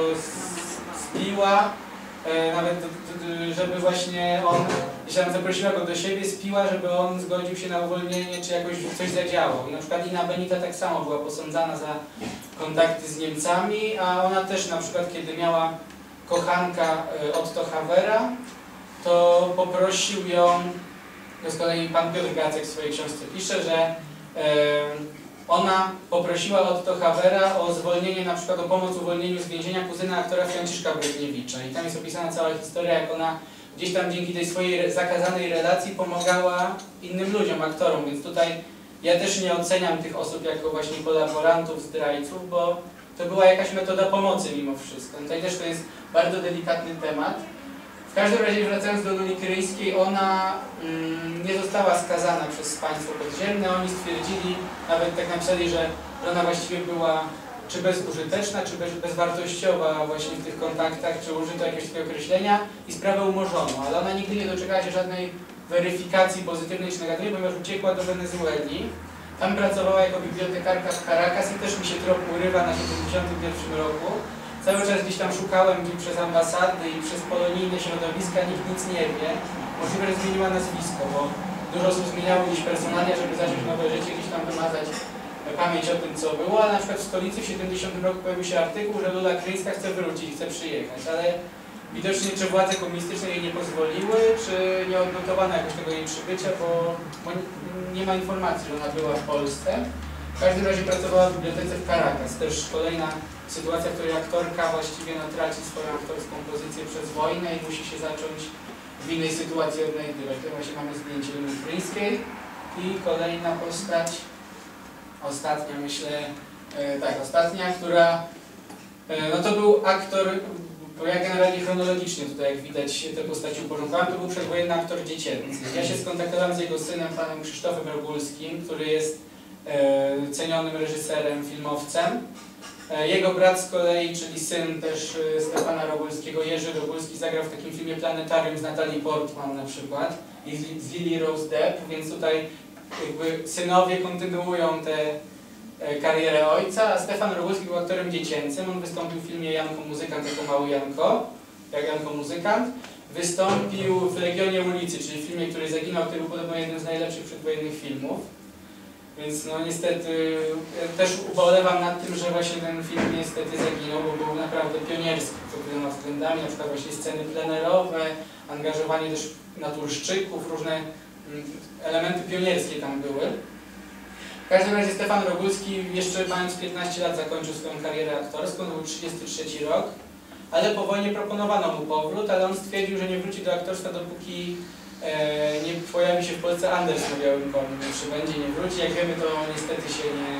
spiła, nawet żeby właśnie on, gdzieś tam zaprosiła go do siebie, spiła, żeby on zgodził się na uwolnienie, czy jakoś coś zadziałał. I na przykład Inna Benita tak samo była posądzana za kontakty z Niemcami, a ona też na przykład, kiedy miała kochanka Otto Hawera, to poprosił ją, z kolei pan Piotr Gacek w swojej książce pisze, że e, ona poprosiła Otto Hawera o zwolnienie, na przykład o pomoc w uwolnieniu z więzienia kuzyna aktora Franciszka Brodniewicza. I tam jest opisana cała historia, jak ona gdzieś tam dzięki tej swojej zakazanej relacji pomagała innym ludziom, aktorom, więc tutaj Ja też nie oceniam tych osób jako właśnie kolaborantów, zdrajców, bo to była jakaś metoda pomocy mimo wszystko. Tutaj też to jest bardzo delikatny temat. W każdym razie, wracając do Luli Kryńskiej, ona mm, nie została skazana przez państwo podziemne. Oni stwierdzili, nawet tak napisali, że ona właściwie była czy bezużyteczna, czy bez, bezwartościowa właśnie w tych kontaktach, czy użyto jakiegoś takiego określenia i sprawę umorzono, ale ona nigdy nie doczekała się żadnej weryfikacji pozytywnej czy negatywnej, ponieważ uciekła do Wenezueli. Tam pracowała jako bibliotekarka w Caracas i też mi się trop urywa na siedemdziesiątym pierwszym roku. Cały czas gdzieś tam szukałem i przez ambasady i przez polonijne środowiska, nikt nic nie wie. Możliwe, że zmieniła nazwisko, bo dużo osób zmieniało gdzieś personalia, żeby zacząć nowe życie, gdzieś tam wymazać pamięć o tym, co było, ale na przykład w stolicy w siedemdziesiątym roku pojawił się artykuł, że Lula Kryńska chce wrócić, chce przyjechać, ale widocznie czy władze komunistyczne jej nie pozwoliły, czy nie odnotowano jakoś tego jej przybycia, bo, bo nie ma informacji, że ona była w Polsce. W każdym razie pracowała w bibliotece w Caracas. Też kolejna sytuacja, w której aktorka właściwie no, traci swoją aktorską pozycję przez wojnę i musi się zacząć w innej sytuacji odnajdywać. Tu właśnie mamy zdjęcie Luli Kryńskiej i kolejna postać, ostatnia myślę, e, tak, ostatnia, która, e, no to był aktor, bo ja generalnie chronologicznie tutaj, jak widać, te postaci uporządkowałem, to był przedwojenny aktor dziecięcy. Ja się skontaktowałem z jego synem, panem Krzysztofem Rogulskim, który jest e, cenionym reżyserem, filmowcem. E, jego brat z kolei, czyli syn też e, Stefana Rogulskiego, Jerzy Rogulski, zagrał w takim filmie Planetarium z Natalie Portman na przykład i z, z Lily Rose Depp, więc tutaj jakby synowie kontynuują tę karierę ojca, a Stefan Rogulski był aktorem dziecięcym. On wystąpił w filmie Janko Muzykant jako mały Janko, jak Janko Muzykant. Wystąpił w Legionie ulicy, czyli w filmie, który zaginął, który był podobno jednym z najlepszych przedwojennych filmów. Więc no niestety też ubolewam nad tym, że właśnie ten film niestety zaginął, bo był naprawdę pionierski pod wieloma względami, na przykład właśnie sceny plenerowe, angażowanie też naturszczyków, różne elementy pionierskie tam były. W każdym razie Stefan Rogulski jeszcze mając piętnaście lat zakończył swoją karierę aktorską, to był trzydziesty trzeci rok, ale po wojnie proponowano mu powrót, ale on stwierdził, że nie wróci do aktorstwa, dopóki e, nie pojawi się w Polsce Anders na białym koniu, nie przybędzie, nie wróci. Jak wiemy, to niestety się nie,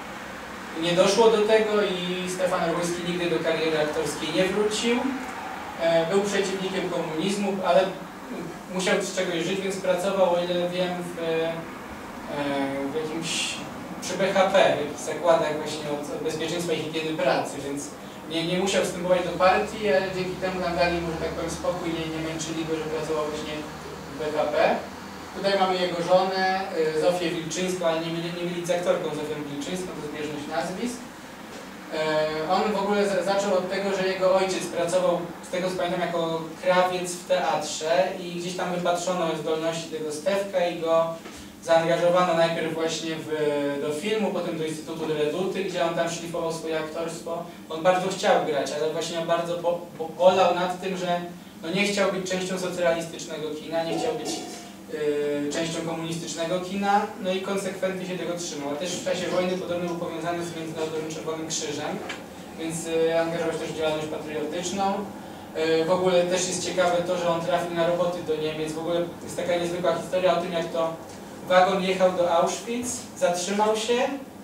nie doszło do tego i Stefan Rogulski nigdy do kariery aktorskiej nie wrócił. E, był przeciwnikiem komunizmu, ale musiał z czegoś żyć, więc pracował, o ile wiem, w, w jakimś, przy B H P, w jakichś zakładach właśnie od, od bezpieczeństwa i higieny pracy, więc nie, nie musiał wstępować do partii, ale dzięki temu nam dali mu, że tak powiem, spokój, nie, nie męczyli go, że pracował właśnie w B H P. Tutaj mamy jego żonę, Zofię Wilczyńską, ale nie mieli, nie mieli z aktorką Zofią Wilczyńską, to zbieżność nazwisk. On w ogóle zaczął od tego, że jego ojciec pracował, z tego co pamiętam, jako krawiec w teatrze i gdzieś tam wypatrzono zdolności tego Stefka i go zaangażowano najpierw właśnie w, do filmu, potem do Instytutu Reduty, gdzie on tam szlifował swoje aktorstwo. On bardzo chciał grać, ale właśnie bardzo bo, bo bolał nad tym, że no nie chciał być częścią socjalistycznego kina, nie chciał być yy, częścią komunistycznego kina, no i konsekwentnie się tego trzymał. A też w czasie wojny podobno był powiązany z Międzynarodowym Czerwonym Krzyżem, więc yy, angażował się też w działalność patriotyczną. Yy, w ogóle też jest ciekawe to, że on trafił na roboty do Niemiec. W ogóle jest taka niezwykła historia o tym, jak to wagon jechał do Auschwitz, zatrzymał się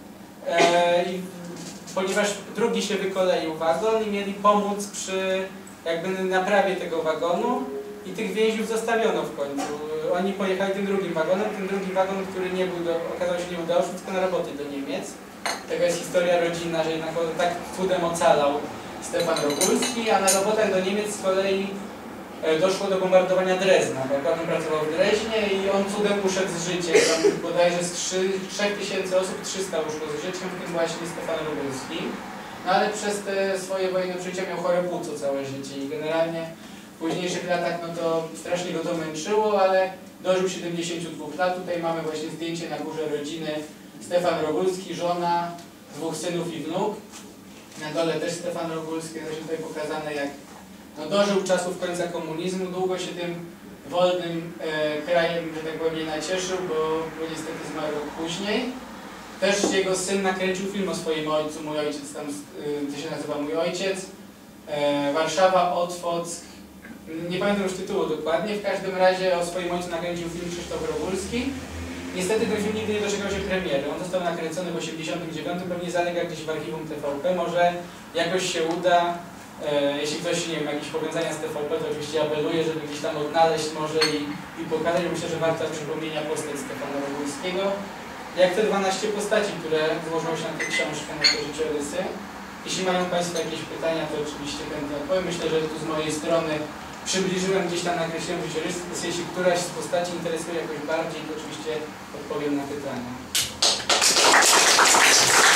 e, i ponieważ drugi się wykoleił wagon i mieli pomóc przy jakby naprawie tego wagonu i tych więźniów zostawiono w końcu. Oni pojechali tym drugim wagonem, ten drugi wagon, który nie był do, okazał się nie był do Auschwitz, tylko na roboty do Niemiec. Taka jest historia rodzinna, że jednak tak cudem ocalał Stefan Rogulski, a na robotach do Niemiec z kolei doszło do bombardowania Drezna, bo akurat on pracował w Dreźnie i on cudem uszedł z życiem. Tam bodajże z trzech tysięcy osób trzysta uszło z życiem, w tym właśnie Stefan Rogulski. No ale przez te swoje wojenne przeżycia miał chore płuco całe życie i generalnie w późniejszych latach no to strasznie go to męczyło, ale dożył siedemdziesięciu dwóch lat. Tutaj mamy właśnie zdjęcie na górze rodziny Stefan Rogulski, żona, dwóch synów i wnuk. Na dole też Stefan Rogulski, jest tutaj pokazane jak no, dożył czasów końca komunizmu, długo się tym wolnym e, krajem, że tak powiem, nie nacieszył, bo, bo niestety zmarł później. Też jego syn nakręcił film o swoim ojcu, mój ojciec, tam, y, to się nazywa Mój ojciec. E, Warszawa, Otwock, nie pamiętam już tytułu dokładnie, w każdym razie o swoim ojcu nakręcił film Krzysztof Rogulski. Niestety ten film nigdy nie doczekał się premiery. On został nakręcony w osiemdziesiątym dziewiątym, pewnie zalega gdzieś w archiwum T V P. Może jakoś się uda. E, jeśli ktoś, nie wiem, jakieś powiązania z T V P, to oczywiście apeluję, żeby gdzieś tam odnaleźć może i, i pokazać. Myślę, że warta przypomnienia postać Stefana Robulskiego. Jak te dwanaście postaci, które złożą się na tę książkę, na te życiorysy. Jeśli mają Państwo jakieś pytania, to oczywiście chętnie odpowiem. Myślę, że tu z mojej strony przybliżyłem gdzieś tam, nakreśliłem życiorysy. Jeśli któraś z postaci interesuje jakoś bardziej, to oczywiście odpowiem na pytania.